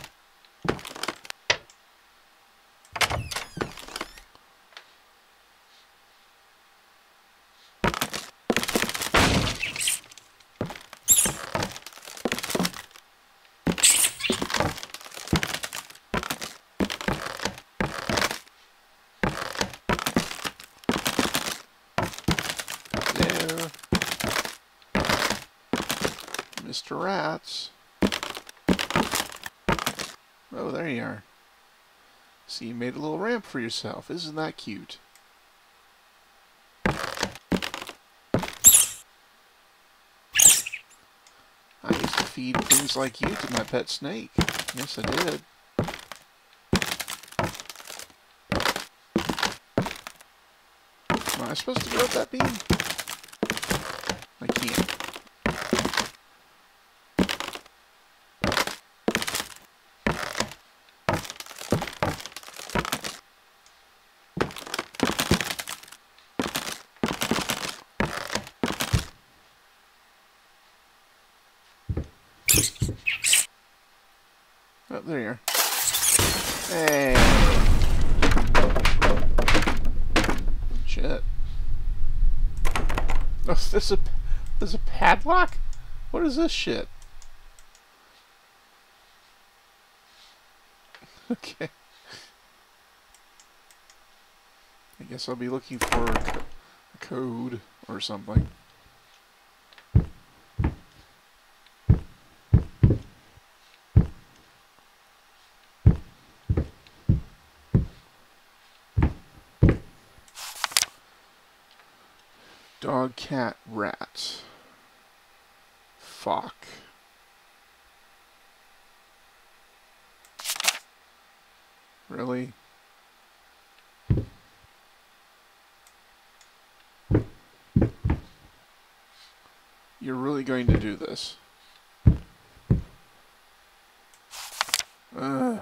Mr. Rats. Oh, there you are. See, you made a little ramp for yourself. Isn't that cute? I used to feed things like you to my pet snake. Yes, I did. Am I supposed to go up that beam? I can't. Oh, there you are. Hey. Shit. Oh, there's a padlock? What is this shit? Okay. I guess I'll be looking for a code or something. Dog, cat, rat. Fuck. Really? You're really going to do this? Ugh.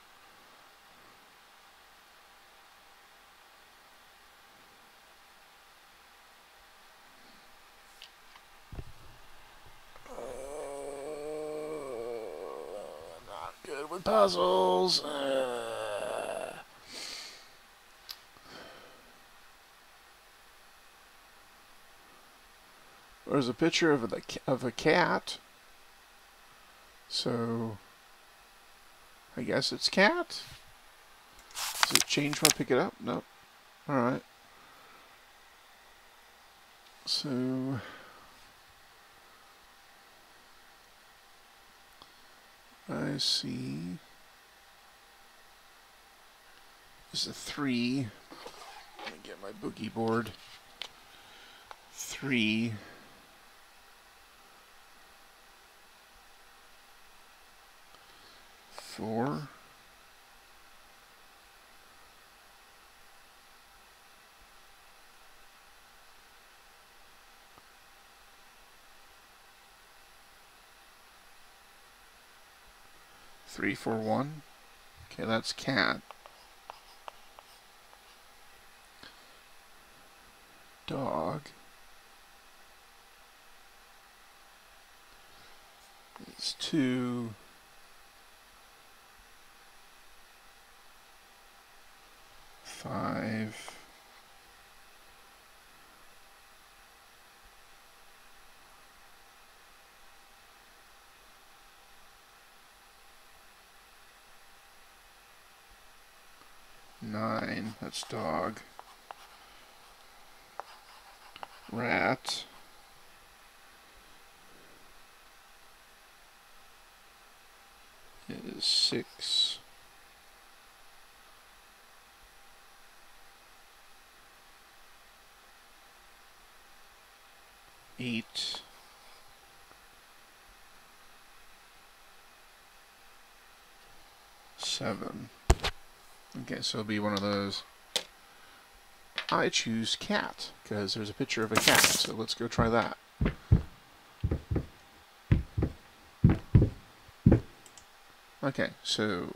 Not good with puzzles. There's a picture of a cat, so I guess it's cat. Does it change when I pick it up? Nope. All right. So I see. This is a 3. Let me get my boogie board. 3. 4. 3, 4, 1. Okay, that's cat. Dog. It's 2. 5. 9. That's dog. Rat. Is 6. 8. 7. Okay, so it'll be one of those. I choose cat, because there's a picture of a cat, so let's go try that. Okay, so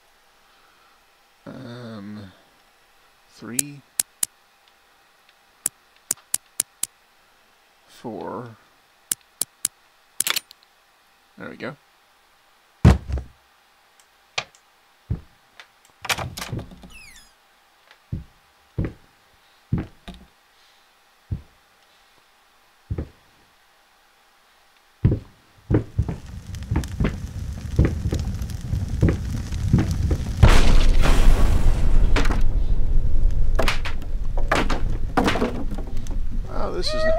3, 4. There we go. Oh, this is...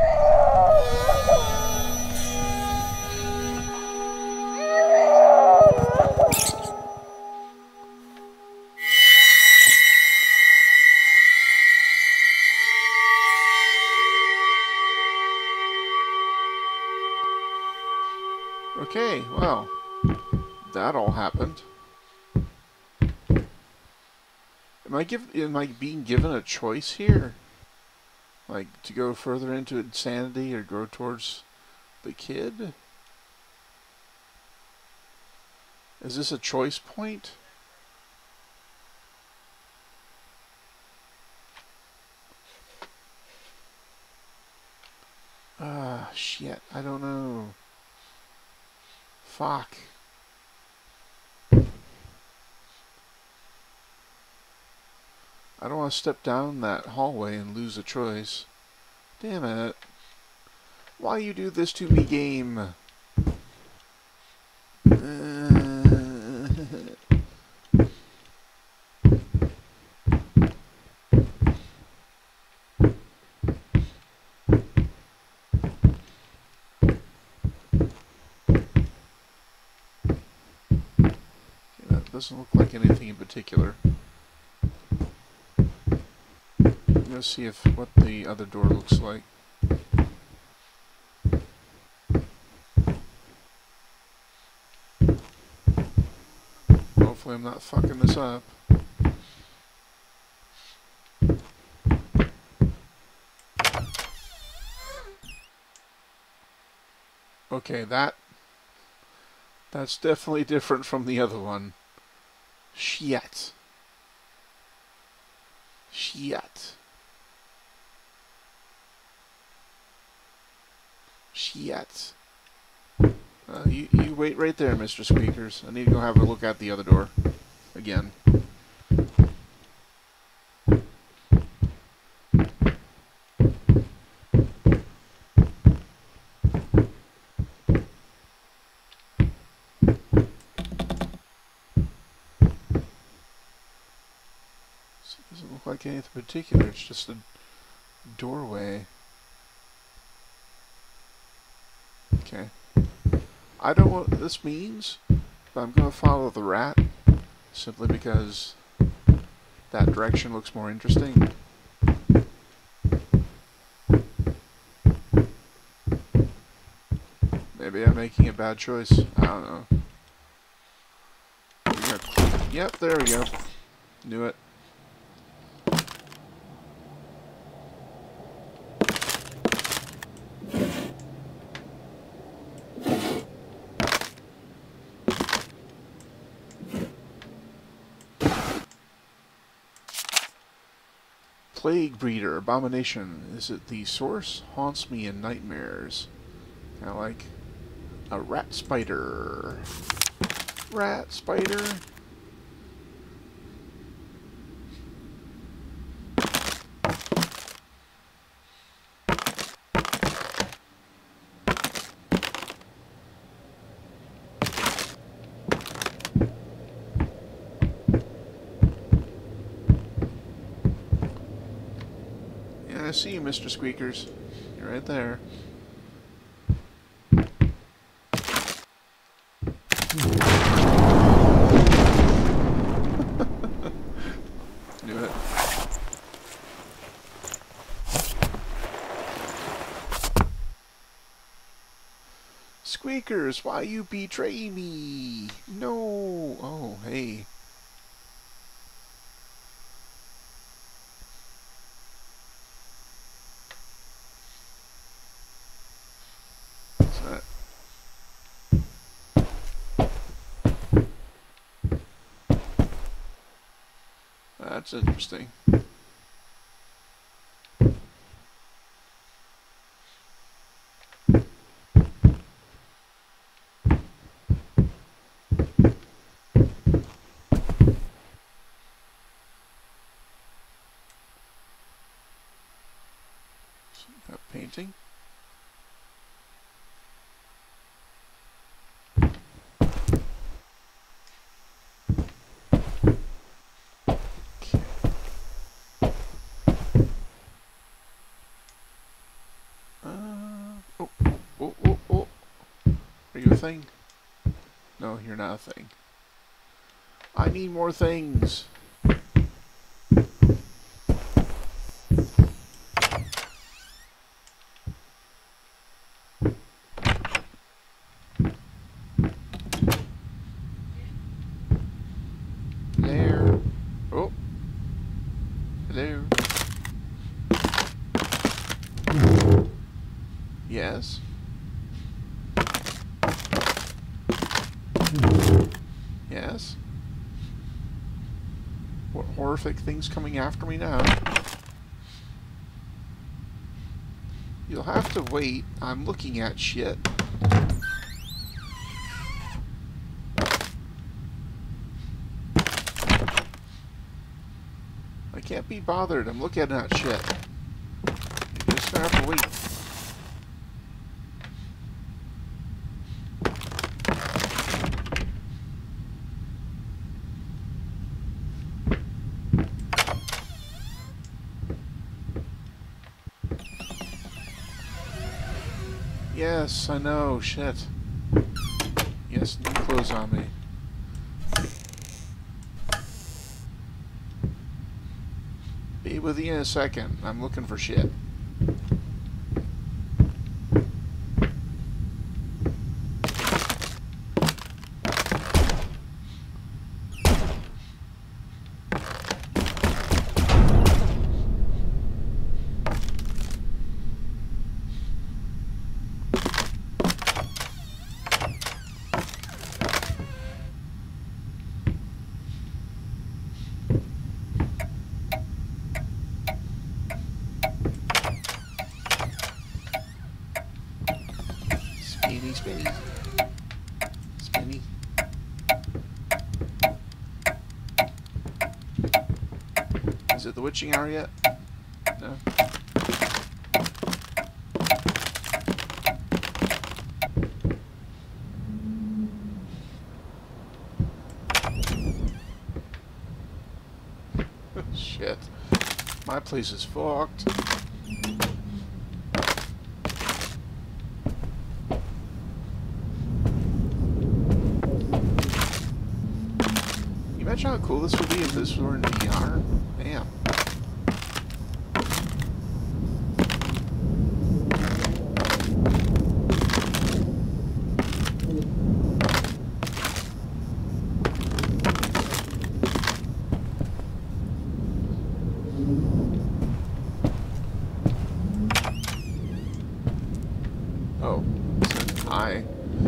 Okay, well, that all happened. Am I being given a choice here? Like, to go further into insanity or go towards the kid? Is this a choice point? Shit, I don't know. Fuck. I don't want to step down that hallway and lose a choice. Damn it. Why you do this to me, game? That doesn't look like anything in particular. Let's see what the other door looks like. Hopefully I'm not fucking this up. Okay, that's definitely different from the other one. Shit. Shit. Shit. You wait right there, Mr. Squeakers. I need to go have a look at the other door. Again. Doesn't look like anything particular, it's just a doorway. Okay. I don't know what this means, but I'm going to follow the rat, simply because that direction looks more interesting. Maybe I'm making a bad choice. I don't know. Yep, there we go. Knew it. Plague Breeder, Abomination. Is it the source? Haunts me in nightmares. Kind of like a rat spider. Rat spider. I see you, Mr. Squeakers. You're right there. Knew it. Squeakers, why you betray me? No. Oh, hey. That's interesting. A painting. Are you a thing? No, you're not a thing. I need more things. Yes? Yes? What horrific thing's coming after me now? You'll have to wait. I'm looking at shit. I can't be bothered. I'm looking at shit. You're just gonna have to wait. Yes, I know. Shit. Yes, new clothes on me. Be with you in a second. I'm looking for shit. Spinny, spinny. Spinny. Is it the witching hour yet? No? Shit. My place is fucked. Imagine how cool this would be if this were in VR. Damn. Oh, it said hi.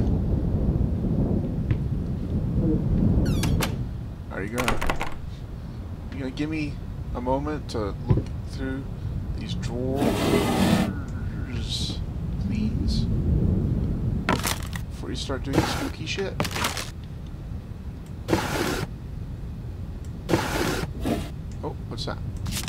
Are you gonna give me a moment to look through these drawers, please, before you start doing spooky shit? Oh, what's that?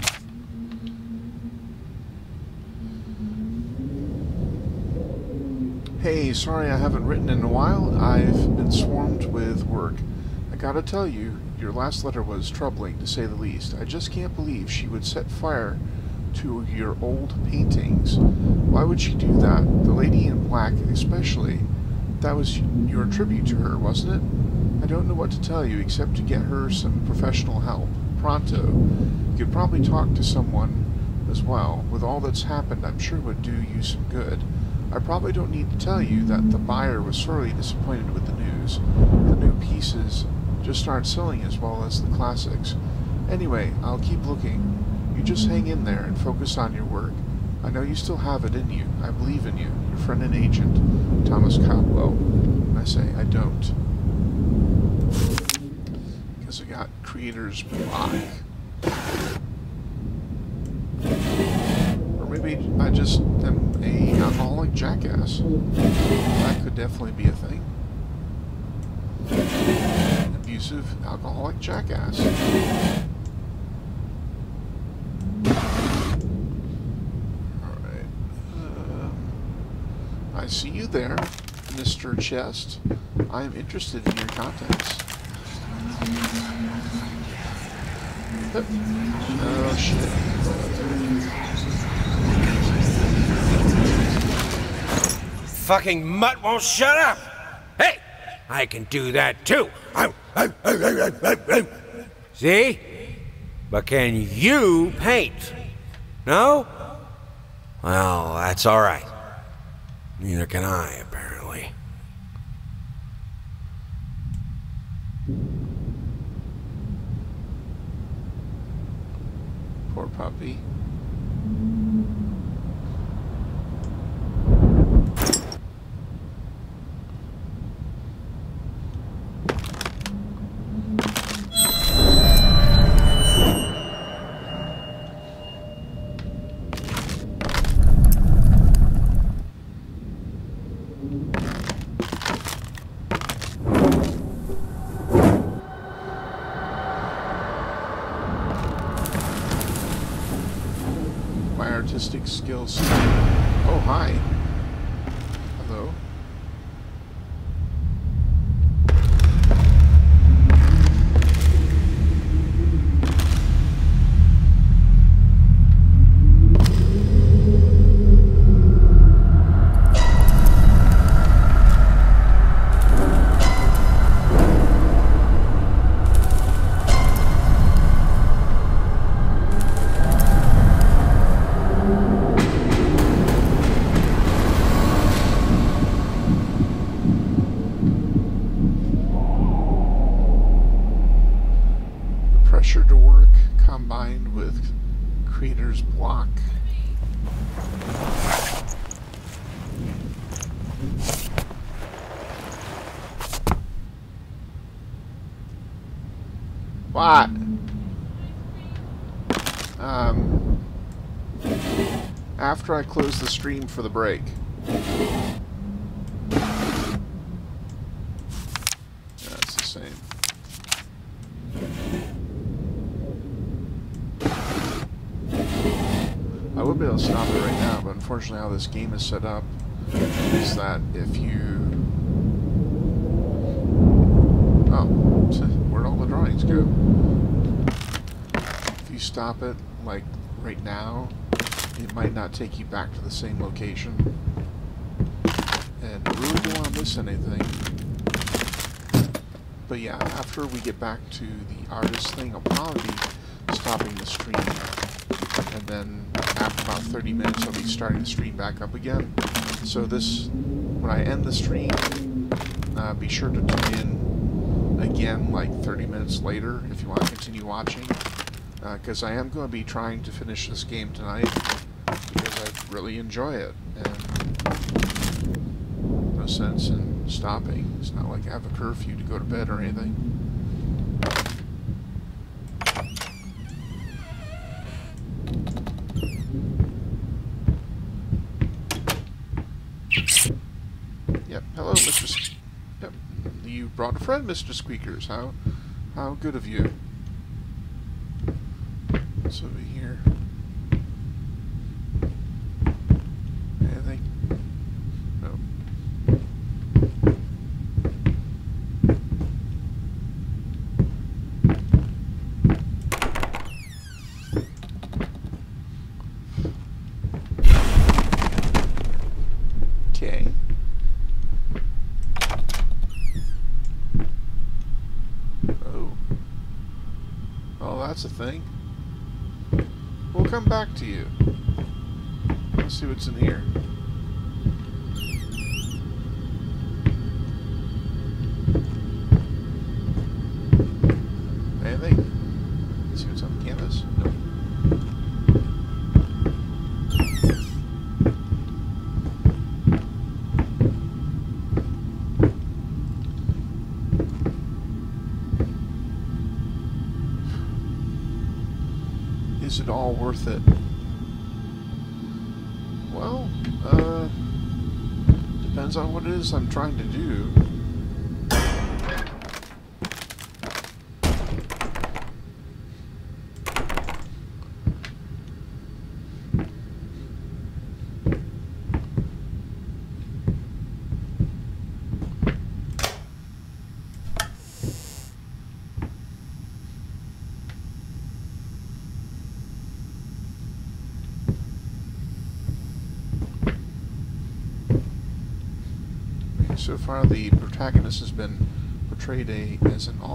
Hey, sorry I haven't written in a while. I've been swarmed with work. I gotta tell you, your last letter was troubling, to say the least. I just can't believe she would set fire to your old paintings. Why would she do that? The lady in black, especially. That was your tribute to her, wasn't it? I don't know what to tell you except to get her some professional help. Pronto. You could probably talk to someone as well. With all that's happened, I'm sure it would do you some good. I probably don't need to tell you that the buyer was sorely disappointed with the news. The new pieces just aren't selling as well as the classics. Anyway, I'll keep looking. You just hang in there and focus on your work. I know you still have it in you. I believe in you. Your friend and agent, Thomas Caldwell. And I say, I don't. Because I got creator's block. Or maybe I just am an alcoholic jackass. That could definitely be a thing. An abusive alcoholic jackass. Alright. I see you there, Mr. Chest. I am interested in your contents. Oh shit.
Fucking mutt won't shut up! Hey! I can do that too! See? But can you paint? No? Well, that's alright. Neither can I, apparently.
Poor puppy. artistic skills. Oh, hi. Hello. Pressure to work combined with creator's block. What? After I close the stream for the break. That's the same. I would be able to stop it right now, but unfortunately how this game is set up is that if you... Oh, where'd all the drawings go? If you stop it, like, right now, it might not take you back to the same location. And I really don't want to miss anything. But yeah, after we get back to the artist thing, I'll probably be stopping the stream. And then after about 30 minutes, I'll be starting the stream back up again. So this, when I end the stream, be sure to tune in again like 30 minutes later if you want to continue watching. Because I am going to be trying to finish this game tonight, because I really enjoy it. And no sense in stopping. It's not like I have a curfew to go to bed or anything. Yep. Hello, Mr. Yep. You brought a friend, Mr. Squeakers. How good of you. What's over here? Anything? No. Okay. Oh, that's a thing. We'll come back to you. Let's see what's in here. Anything? Let's see what's on the canvas. Nope. Is it all worth it? Well, depends on what it is I'm trying to do. So far, the protagonist has been portrayed as an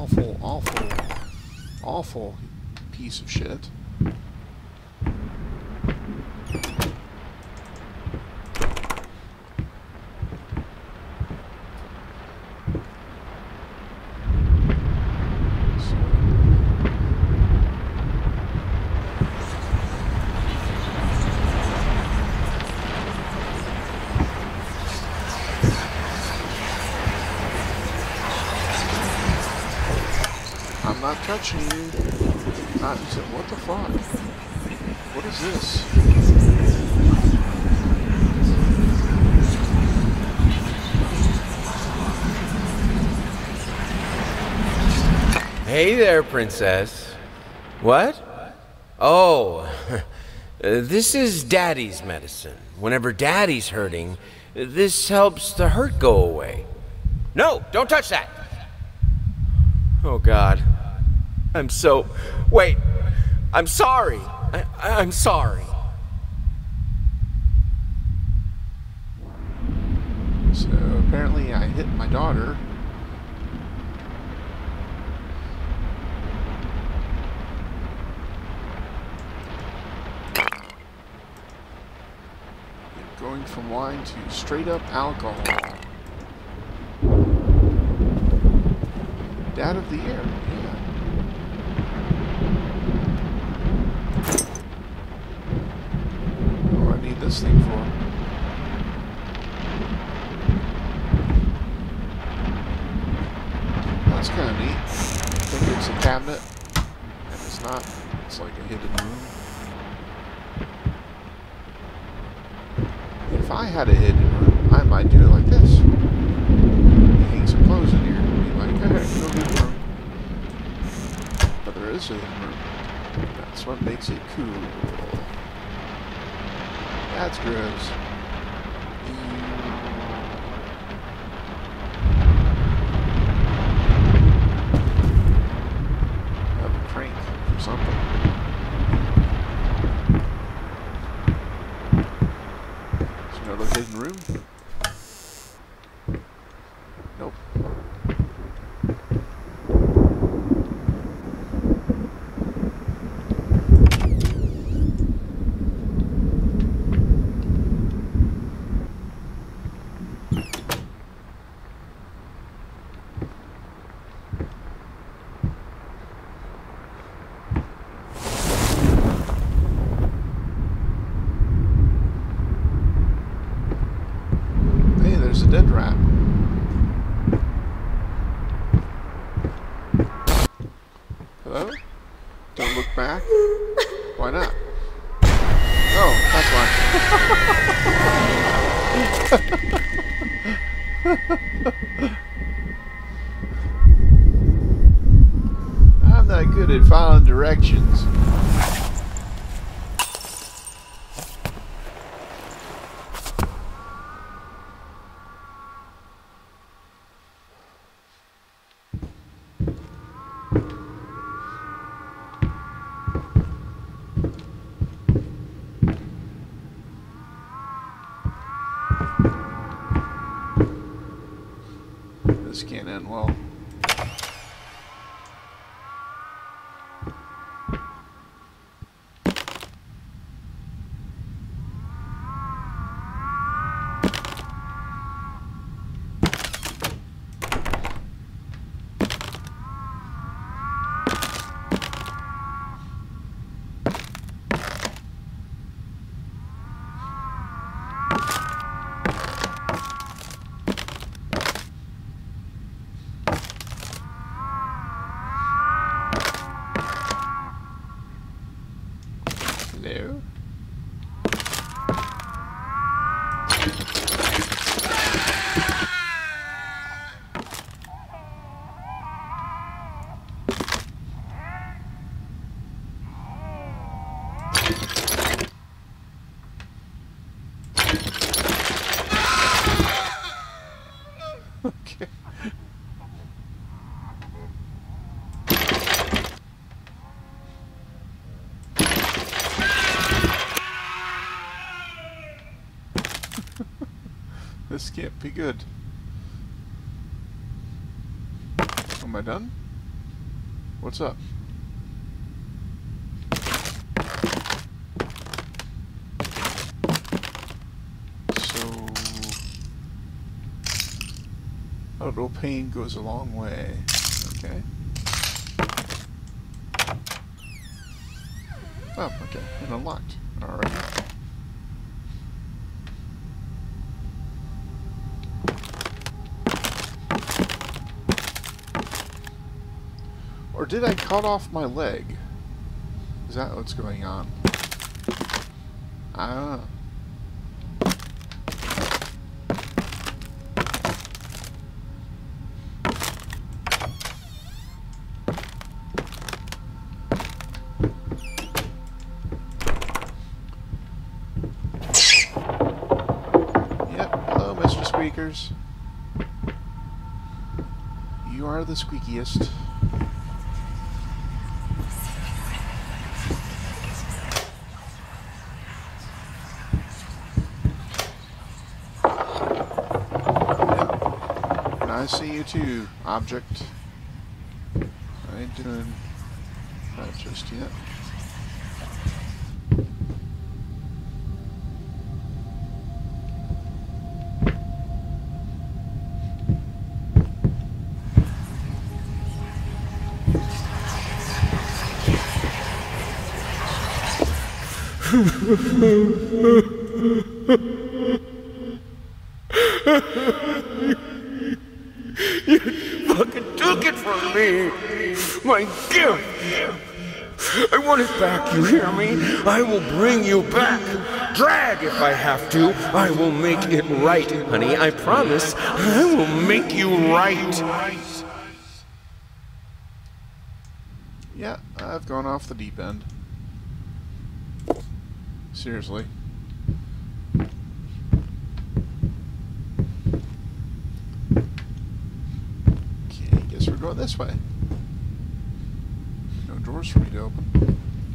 awful piece of shit. I'm not touching you. What the fuck? What is this?
Hey there, princess. What? Oh, This is Daddy's medicine. Whenever Daddy's hurting, this helps the hurt go away. No, don't touch that! Oh, God. Wait. I'm sorry. I'm sorry.
So apparently I hit my daughter. Going from wine to straight up alcohol. Dad of the year, yeah. What do I need this thing for? That's kind of neat. I think it's a cabinet, and it's not. It's like a hidden room. If I had a hidden room, I might do it like this. Hang some clothes in here and be like, hey, no hidden room. But there is a hidden room. That's what makes it cool. That's gross. Have a crank or something. Another hidden room? Nope. There's a dead rat. Hello? Don't look back? Why not? Oh, that's why. I'm not good at following directions. This can't end well. Hello? Okay. This can't be good. Am I done? What's up? So, a little pain goes a long way. Okay. Oh, okay. And unlocked. Alright. Or did I cut off my leg? Is that what's going on? I don't know. Squeakers. You are the squeakiest. Yep. And I see you too, object. I ain't doing that just yet.
You fucking took it from me! My gift! I want it back, you hear me? I will bring you back! Drag if I have to! I will make it right, honey, I promise! I will make you right!
Yeah, I've gone off the deep end. Seriously. Okay, guess we're going this way. No doors for me to open.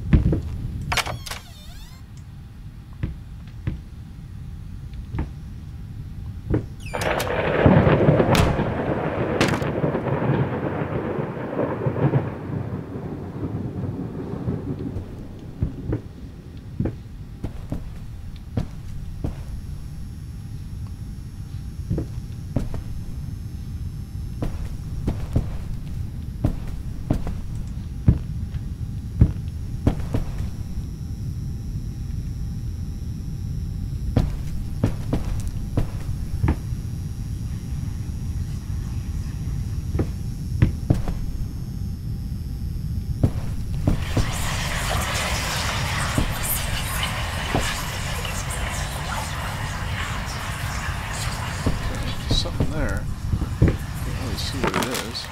Something there. Can't really see what it is.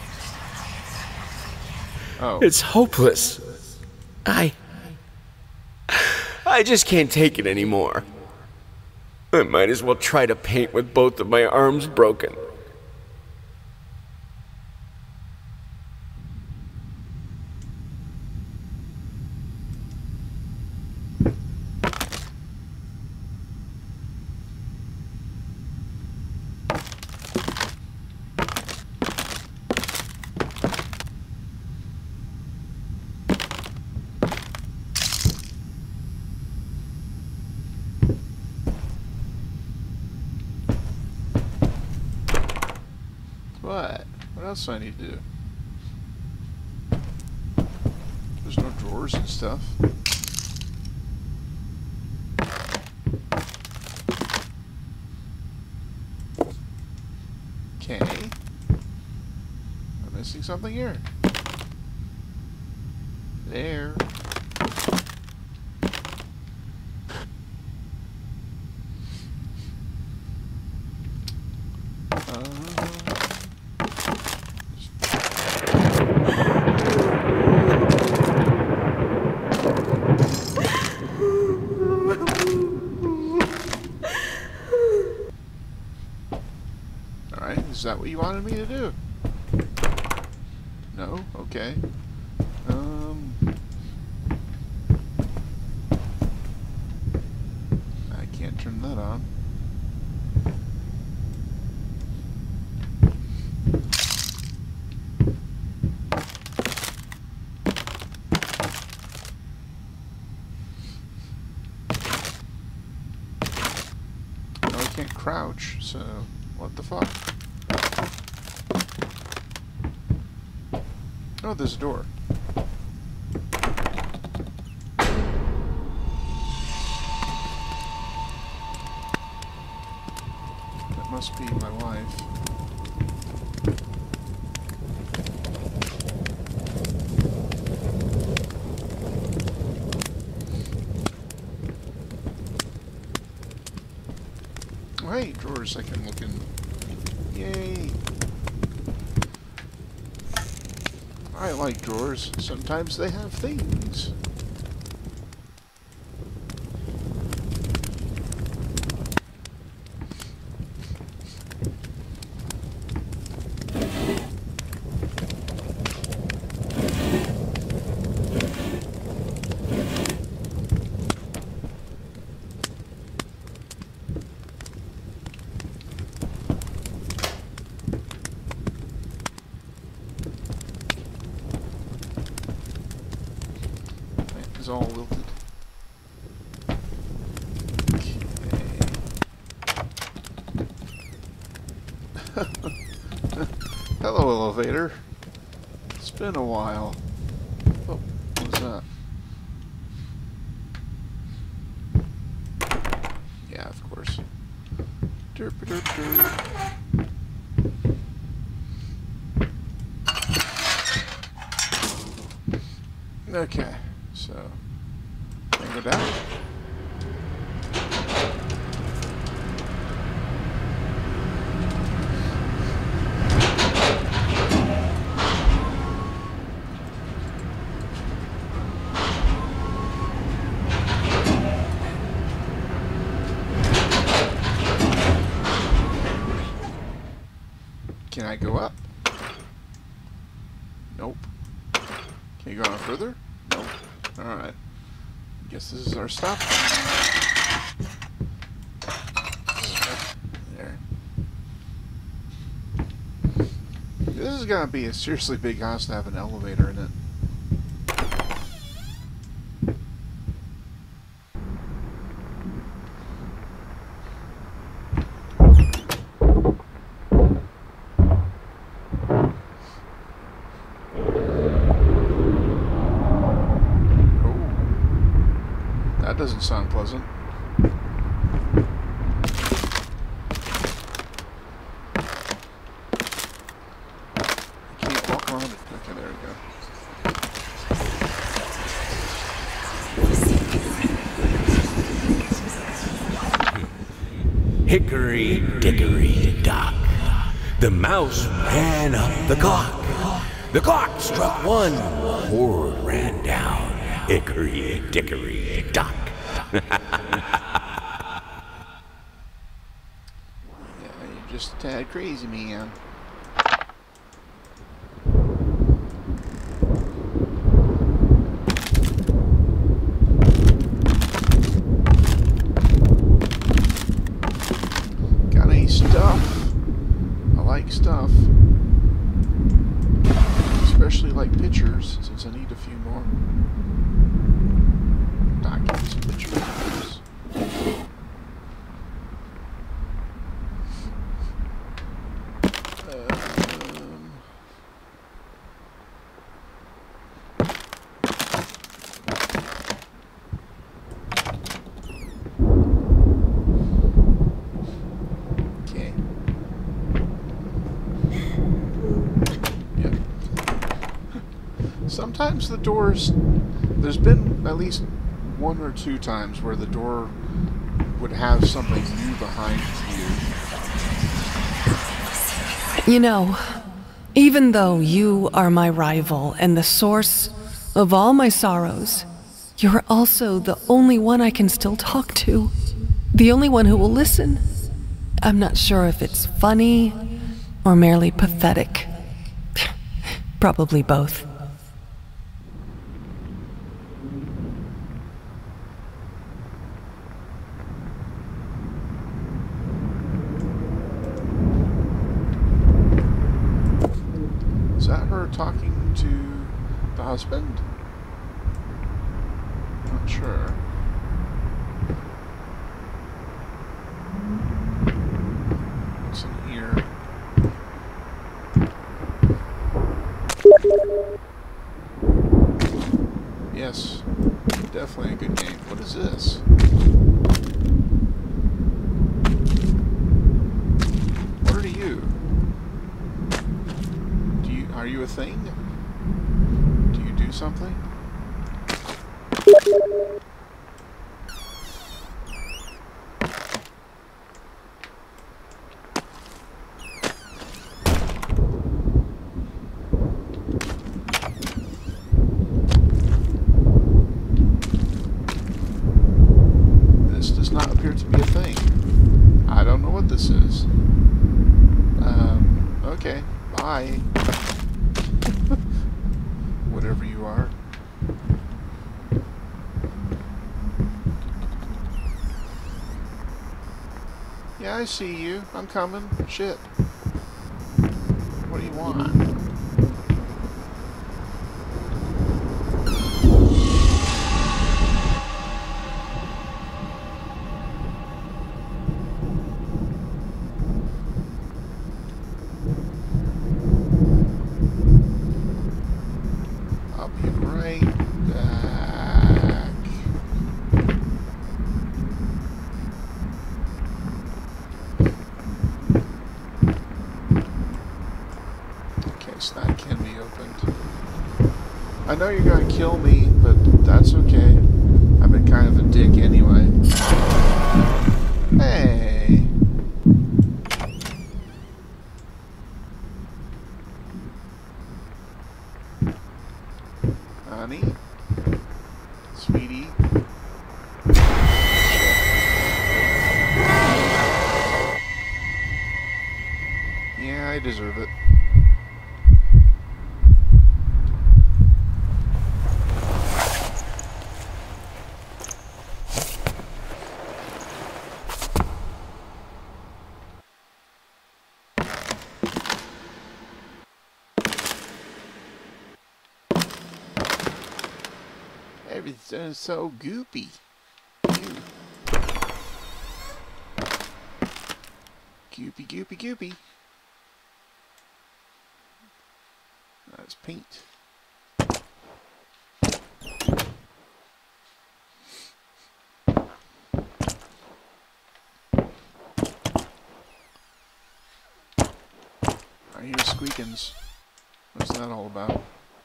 Oh.
It's hopeless. I just can't take it anymore. I might as well try to paint with both of my arms broken.
What else do I need to do? There's no drawers and stuff. Okay. I'm missing something here. There. Is that what you wanted me to do? No? Okay. I can't turn that on. No, I can't crouch, so what the fuck? Oh, there's a door. That must be my wife. Oh, hey, drawers I can look in. Yay! I like drawers. Sometimes they have things. is all wilted. Hello, elevator. It's been a while. Oh, what's that? Yeah, of course. Derp, derp, derp. Okay, so can I go down? Can I go up? Nope. Can you go on further? Nope. Alright. Guess this is our stop. There. This is gonna be a seriously big house to have an elevator in it. That doesn't sound pleasant. I can't walk around it. Okay, there we go.
Hickory dickory dock. The mouse ran up the clock. The clock struck one. Horde ran down. Hickory dickory dock.
Yeah, you're just a tad crazy, man. Got any stuff? I like stuff. Especially like pictures, since I need a few more. Documents and pictures. Okay. Yep. Sometimes the doors, there's been at least one or two times where the door would have something new behind you.
You know, even though you are my rival and the source of all my sorrows, you're also the only one I can still talk to. The only one who will listen. I'm not sure if it's funny or merely pathetic. Probably both.
Is that her talking to the husband? Not sure. What's in here? Yes, definitely a good game. What is this? What are you? Are you a thing? Do you do something? This does not appear to be a thing. I don't know what this is. Okay, bye. Whatever you are. Yeah, I see you. I'm coming. Shit. What do you want? I know you're gonna kill me, but that's okay. I've been kind of a dick anyway. Hey! Honey? Sweetie? Yeah, I deserve it. Everything's so goopy. Goopy, goopy, goopy. That's paint. I hear squeakins. What's that all about?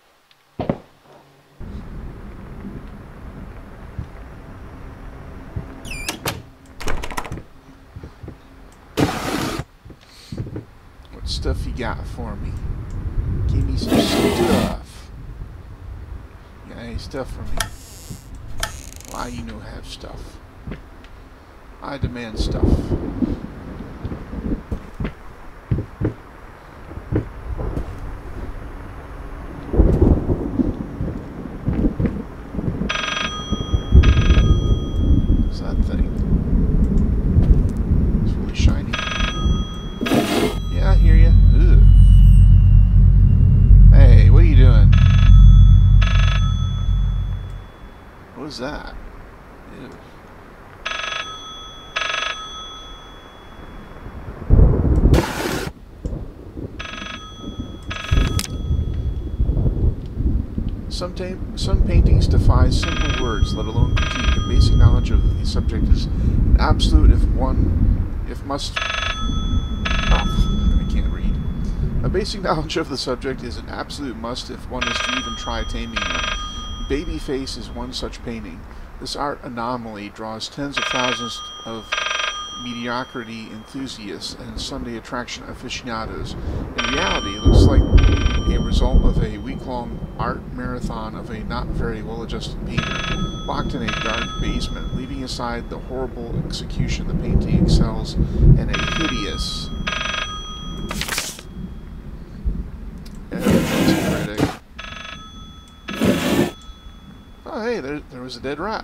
What stuff you got for me? Give me some stuff. You got any stuff for me? Why you no have stuff? I demand stuff. What's that thing? It's really shiny. Yeah, I hear you. Ugh. Hey, what are you doing? What is that? Ew. Some paintings defy simple words, let alone critique. A basic knowledge of the subject is an absolute I can't read. A basic knowledge of the subject is an absolute must if one is to even try taming them. Babyface is one such painting. This art anomaly draws tens of thousands of mediocrity enthusiasts and Sunday attraction aficionados. In reality, it looks like a result of a week-long art marathon of a not very well-adjusted painter, locked in a dark basement. Leaving aside the horrible execution, the painting excels in a hideous critic. Oh, hey, there was a dead rat.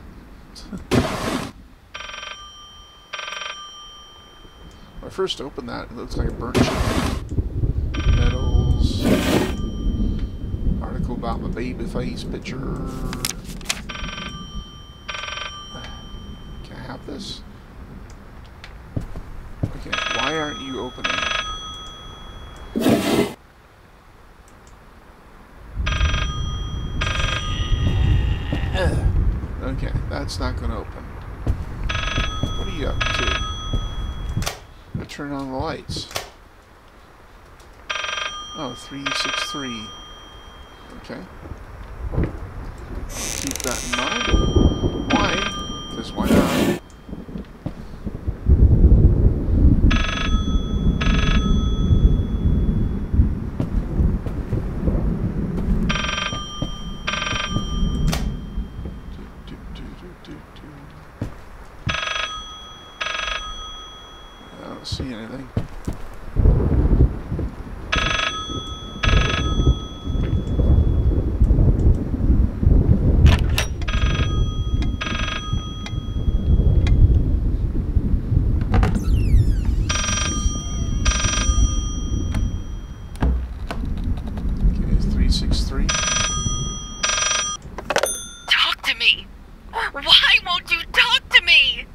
When I first opened that, it looks like a burnt chicken. Medals. Article about my baby face picture. Can I have this? Okay, why aren't you opening? Okay, that's not going to open. What are you up to? I'll turn on the lights. Oh, 363. Okay. I'll keep that in mind. Why? Because why not? I don't see anything.
Talk to me! Why won't you talk to me?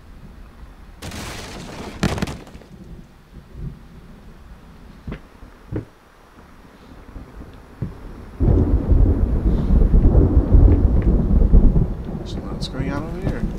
So what's going on over here?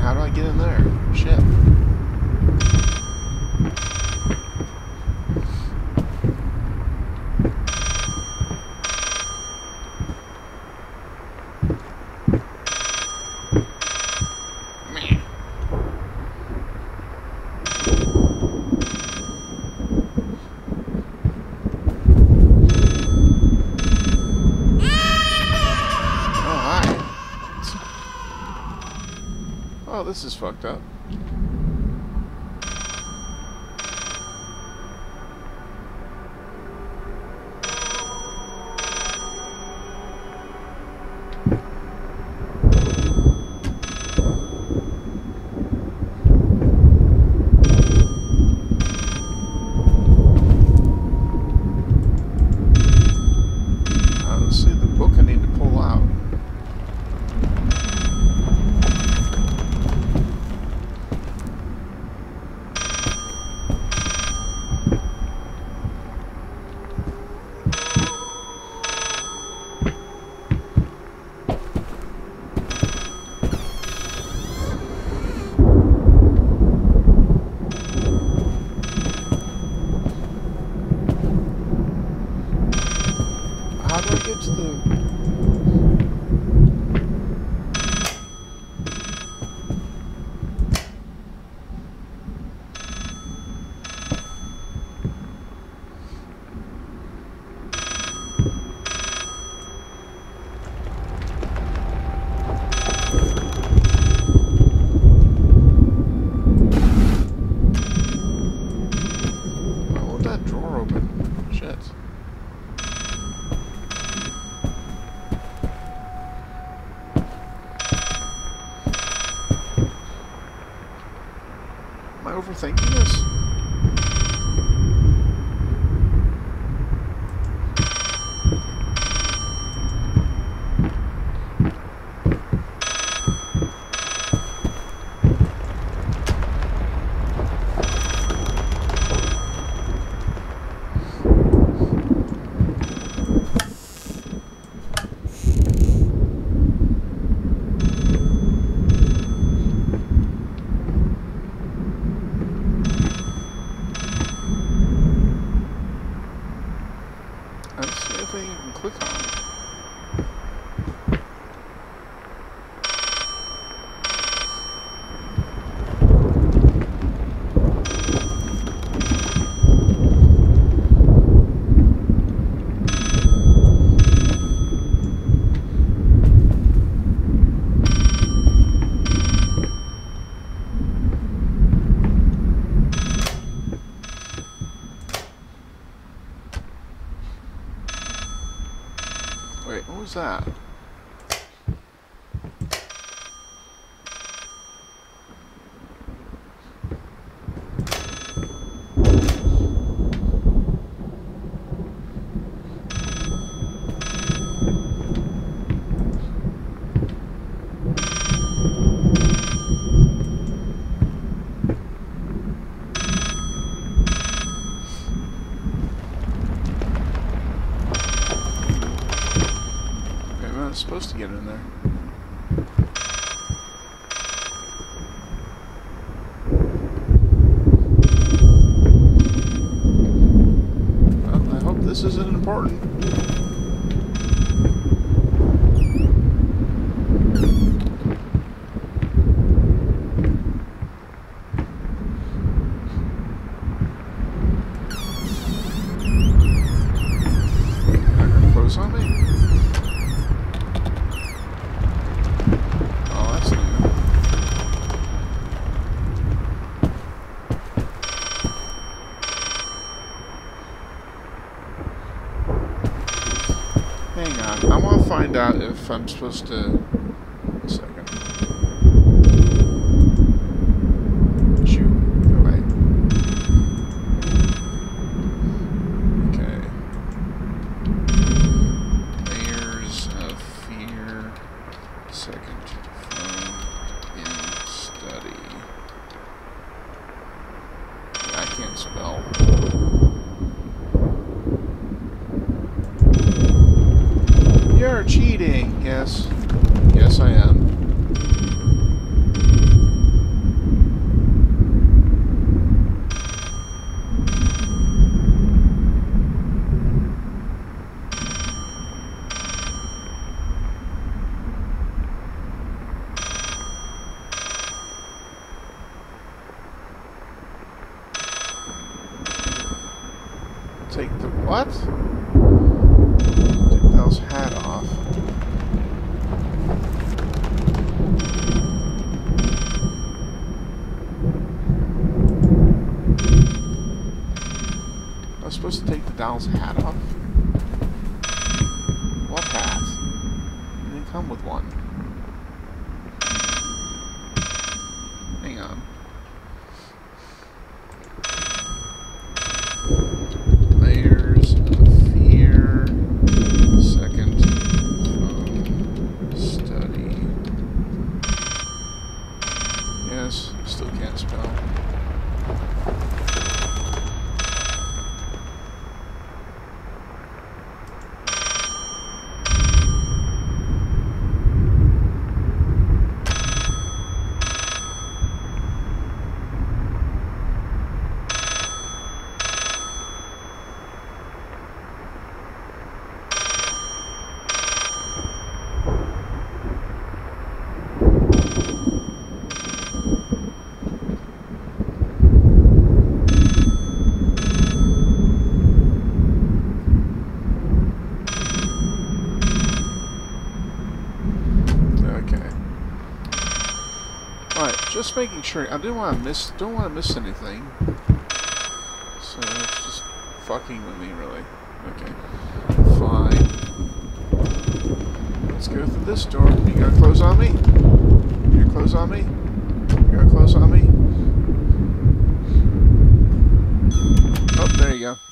how do I get in there? Shit. Oh, this is fucked up. Let's see the book I need to pull out. How do I get to the... Why won't that drawer open? Shit. Am I overthinking this? Let's see if I can click on it. Wait, what was that? I'm supposed to get in there. Well, I hope this isn't important. They're gonna close on me? Hang on, I want to find out if I'm supposed to... One second. Shoot. No, wait. Okay. Layers of fear. Second from in study. I can't spell. You're cheating. Yes. Yes, I am. take the what? Take Del's hat off. I was supposed to take the Del's hat off? What hat? It didn't come with one. Hang on. Layers of fear. Second phone study. Yes, still can't spell. Just making sure. I don't want to miss anything. So it's just fucking with me, really. Okay, fine. Let's go through this door. You gonna close on me? You gonna close on me? You gonna close on me? Oh, there you go.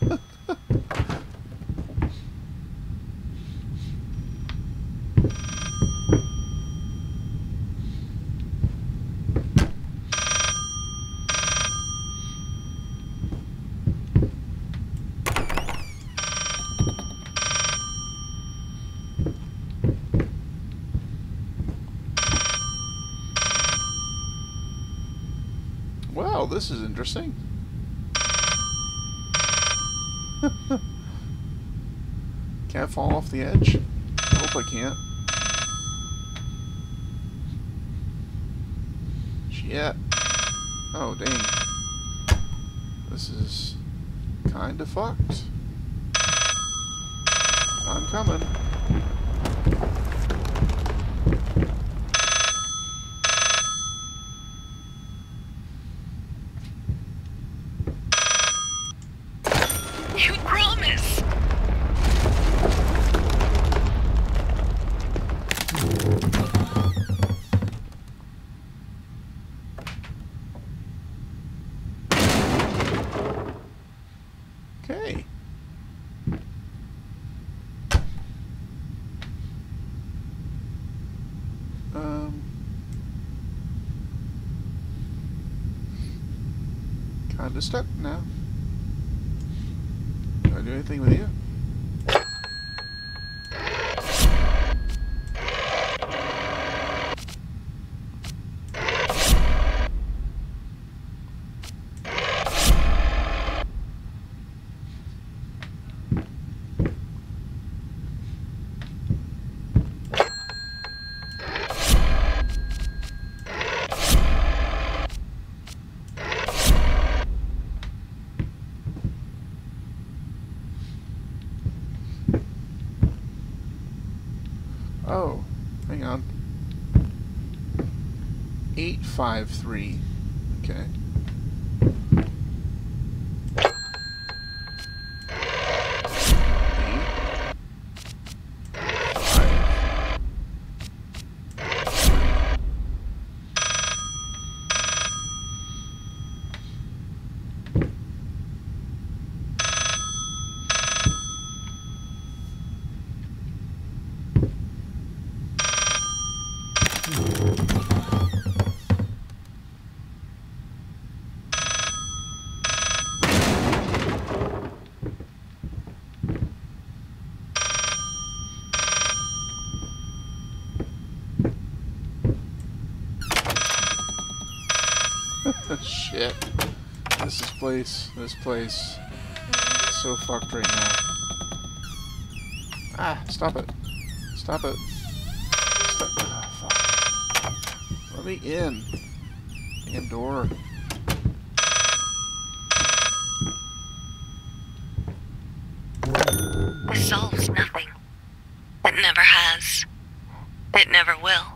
Well, this is interesting. Can't fall off the edge? I hope I can't. Shit. Oh, dang. This is kinda fucked. I'm coming.
You promise!
Okay. Kinda stuck now. Do I do anything with you? Oh, hang on. 853. Okay. Shit. This place is so fucked right now. Ah, stop it. Stop it. Stop. Ah, fuck. Let me in. Damn door.
This solves nothing. It never has. It never will.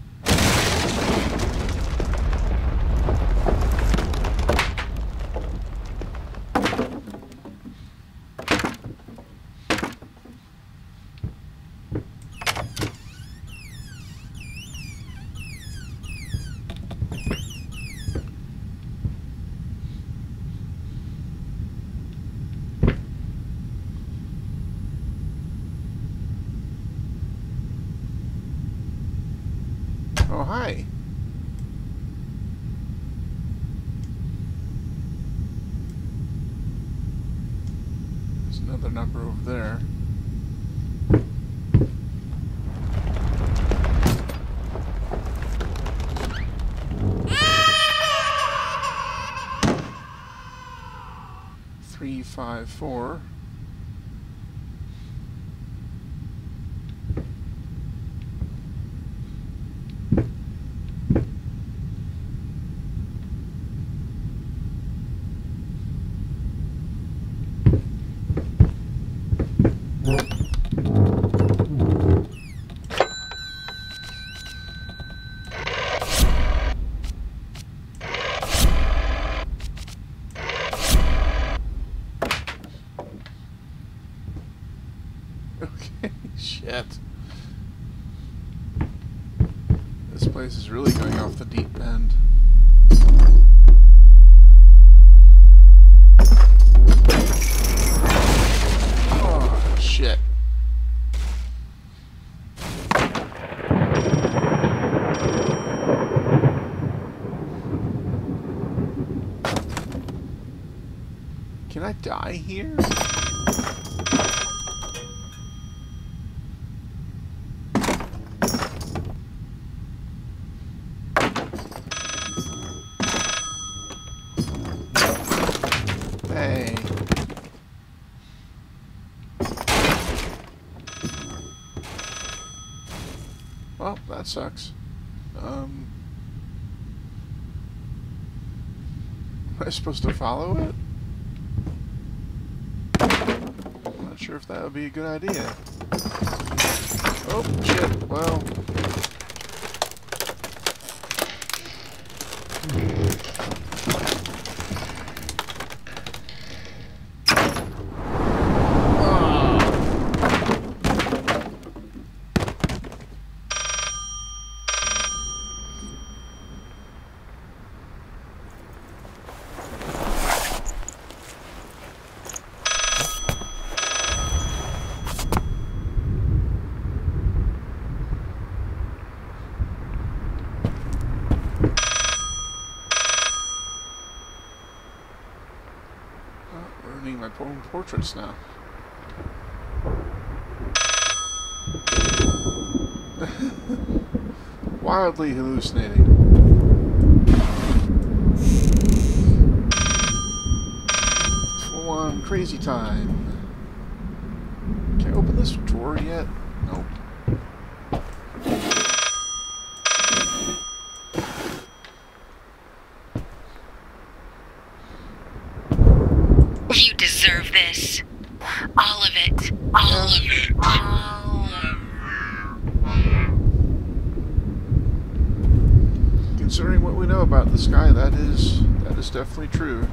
Oh, hi. There's another number over there. Three, 5, 4. Okay, shit. This place is really going off the deep end. Oh, shit. Can I die here? Hey. Well, that sucks. Am I supposed to follow it? I'm not sure if that would be a good idea. Oh, shit. Well. Ruining my own portraits now. Wildly hallucinating. Full on crazy time. Can I open this drawer yet? Nope.
You deserve this. All of it. All of it. All of it.
Considering what we know about the sky, that is definitely true.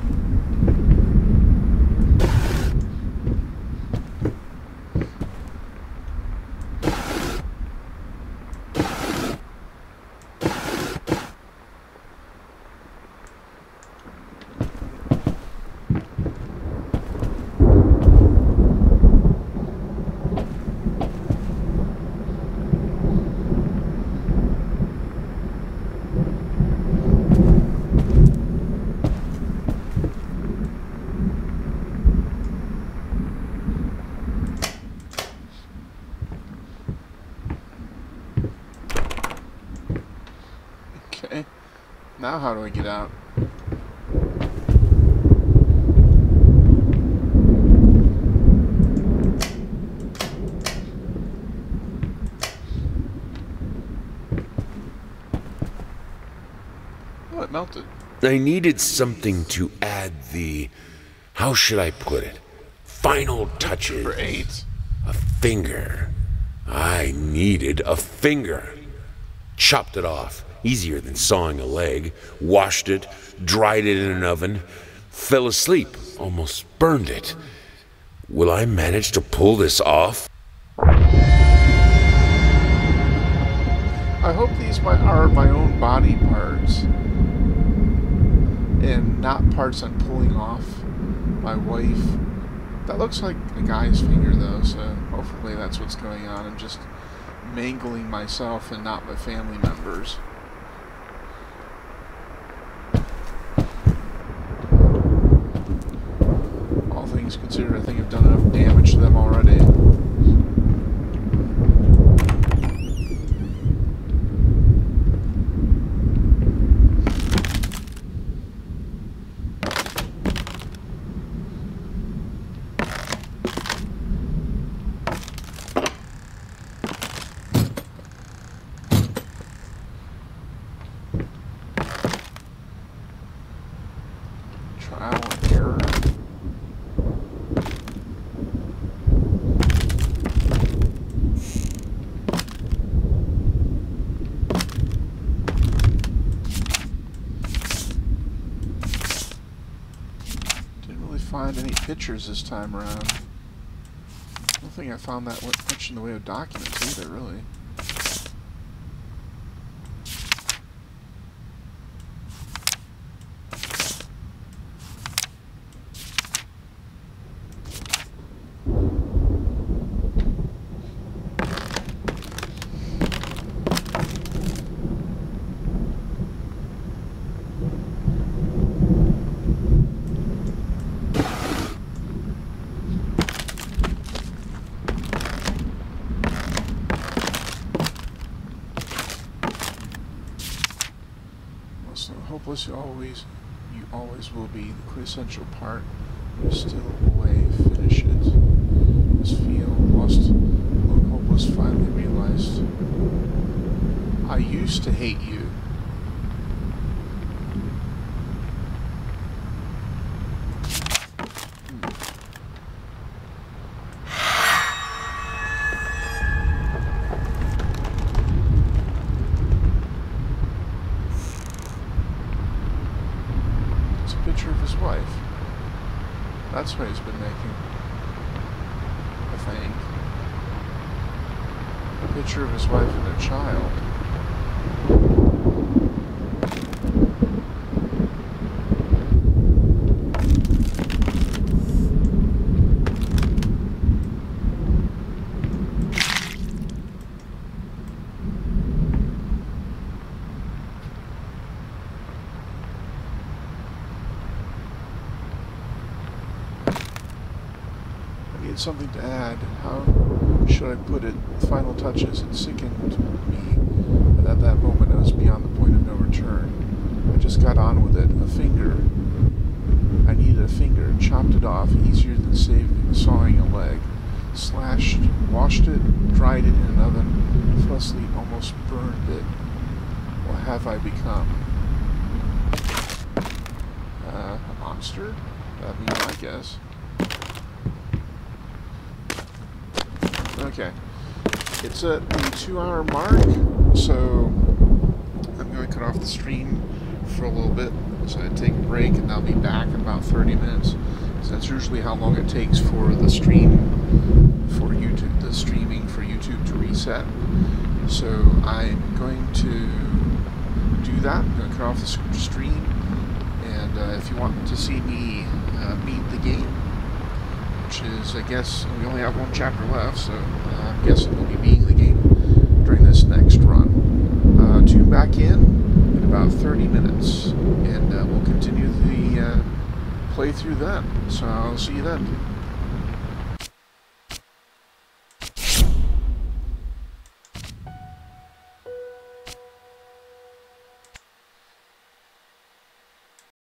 Okay. Now how do I get out? Oh, it melted.
I needed something to add the... how should I put it? Final touches.
Great.
A finger. I needed a finger. Chopped it off, easier than sawing a leg, washed it, dried it in an oven, fell asleep, almost burned it. Will I manage to pull this off?
I hope these are my own body parts and not parts I'm pulling off my wife. That looks like a guy's finger though, so hopefully that's what's going on. I'm just mangling myself and not my family members. All things considered, I think I've done enough damage to them already. Trial and error. Didn't really find any pictures this time around. I don't think I found that much in the way of documents either, really. So hopeless you always will be the quintessential part. You're still away, finish it. Just feel lost, look hopeless, finally realized. I used to hate you. Picture of his wife. That's what he's been making. I think. A picture of his wife and their child. Something to add. How should I put it? The final touches. It sickened me, but at that moment I was beyond the point of no return. I just got on with it. A finger. I needed a finger. Chopped it off. Easier than sawing a leg. Slashed, washed it, dried it in an oven. Fell asleep, almost burned it. What have I become? A monster? That'd be my guess. Okay, it's at the 2-hour mark, so I'm going to cut off the stream for a little bit, so I take a break and I'll be back in about 30 minutes. So that's usually how long it takes for the stream, for YouTube, the streaming for YouTube to reset. So I'm going to do that. I'm going to cut off the stream, and if you want to see me beat the game, which is, I guess, we only have one chapter left, so I'm guessing we'll be beating the game during this next run. Tune back in about 30 minutes, and we'll continue the playthrough then. So I'll see you then.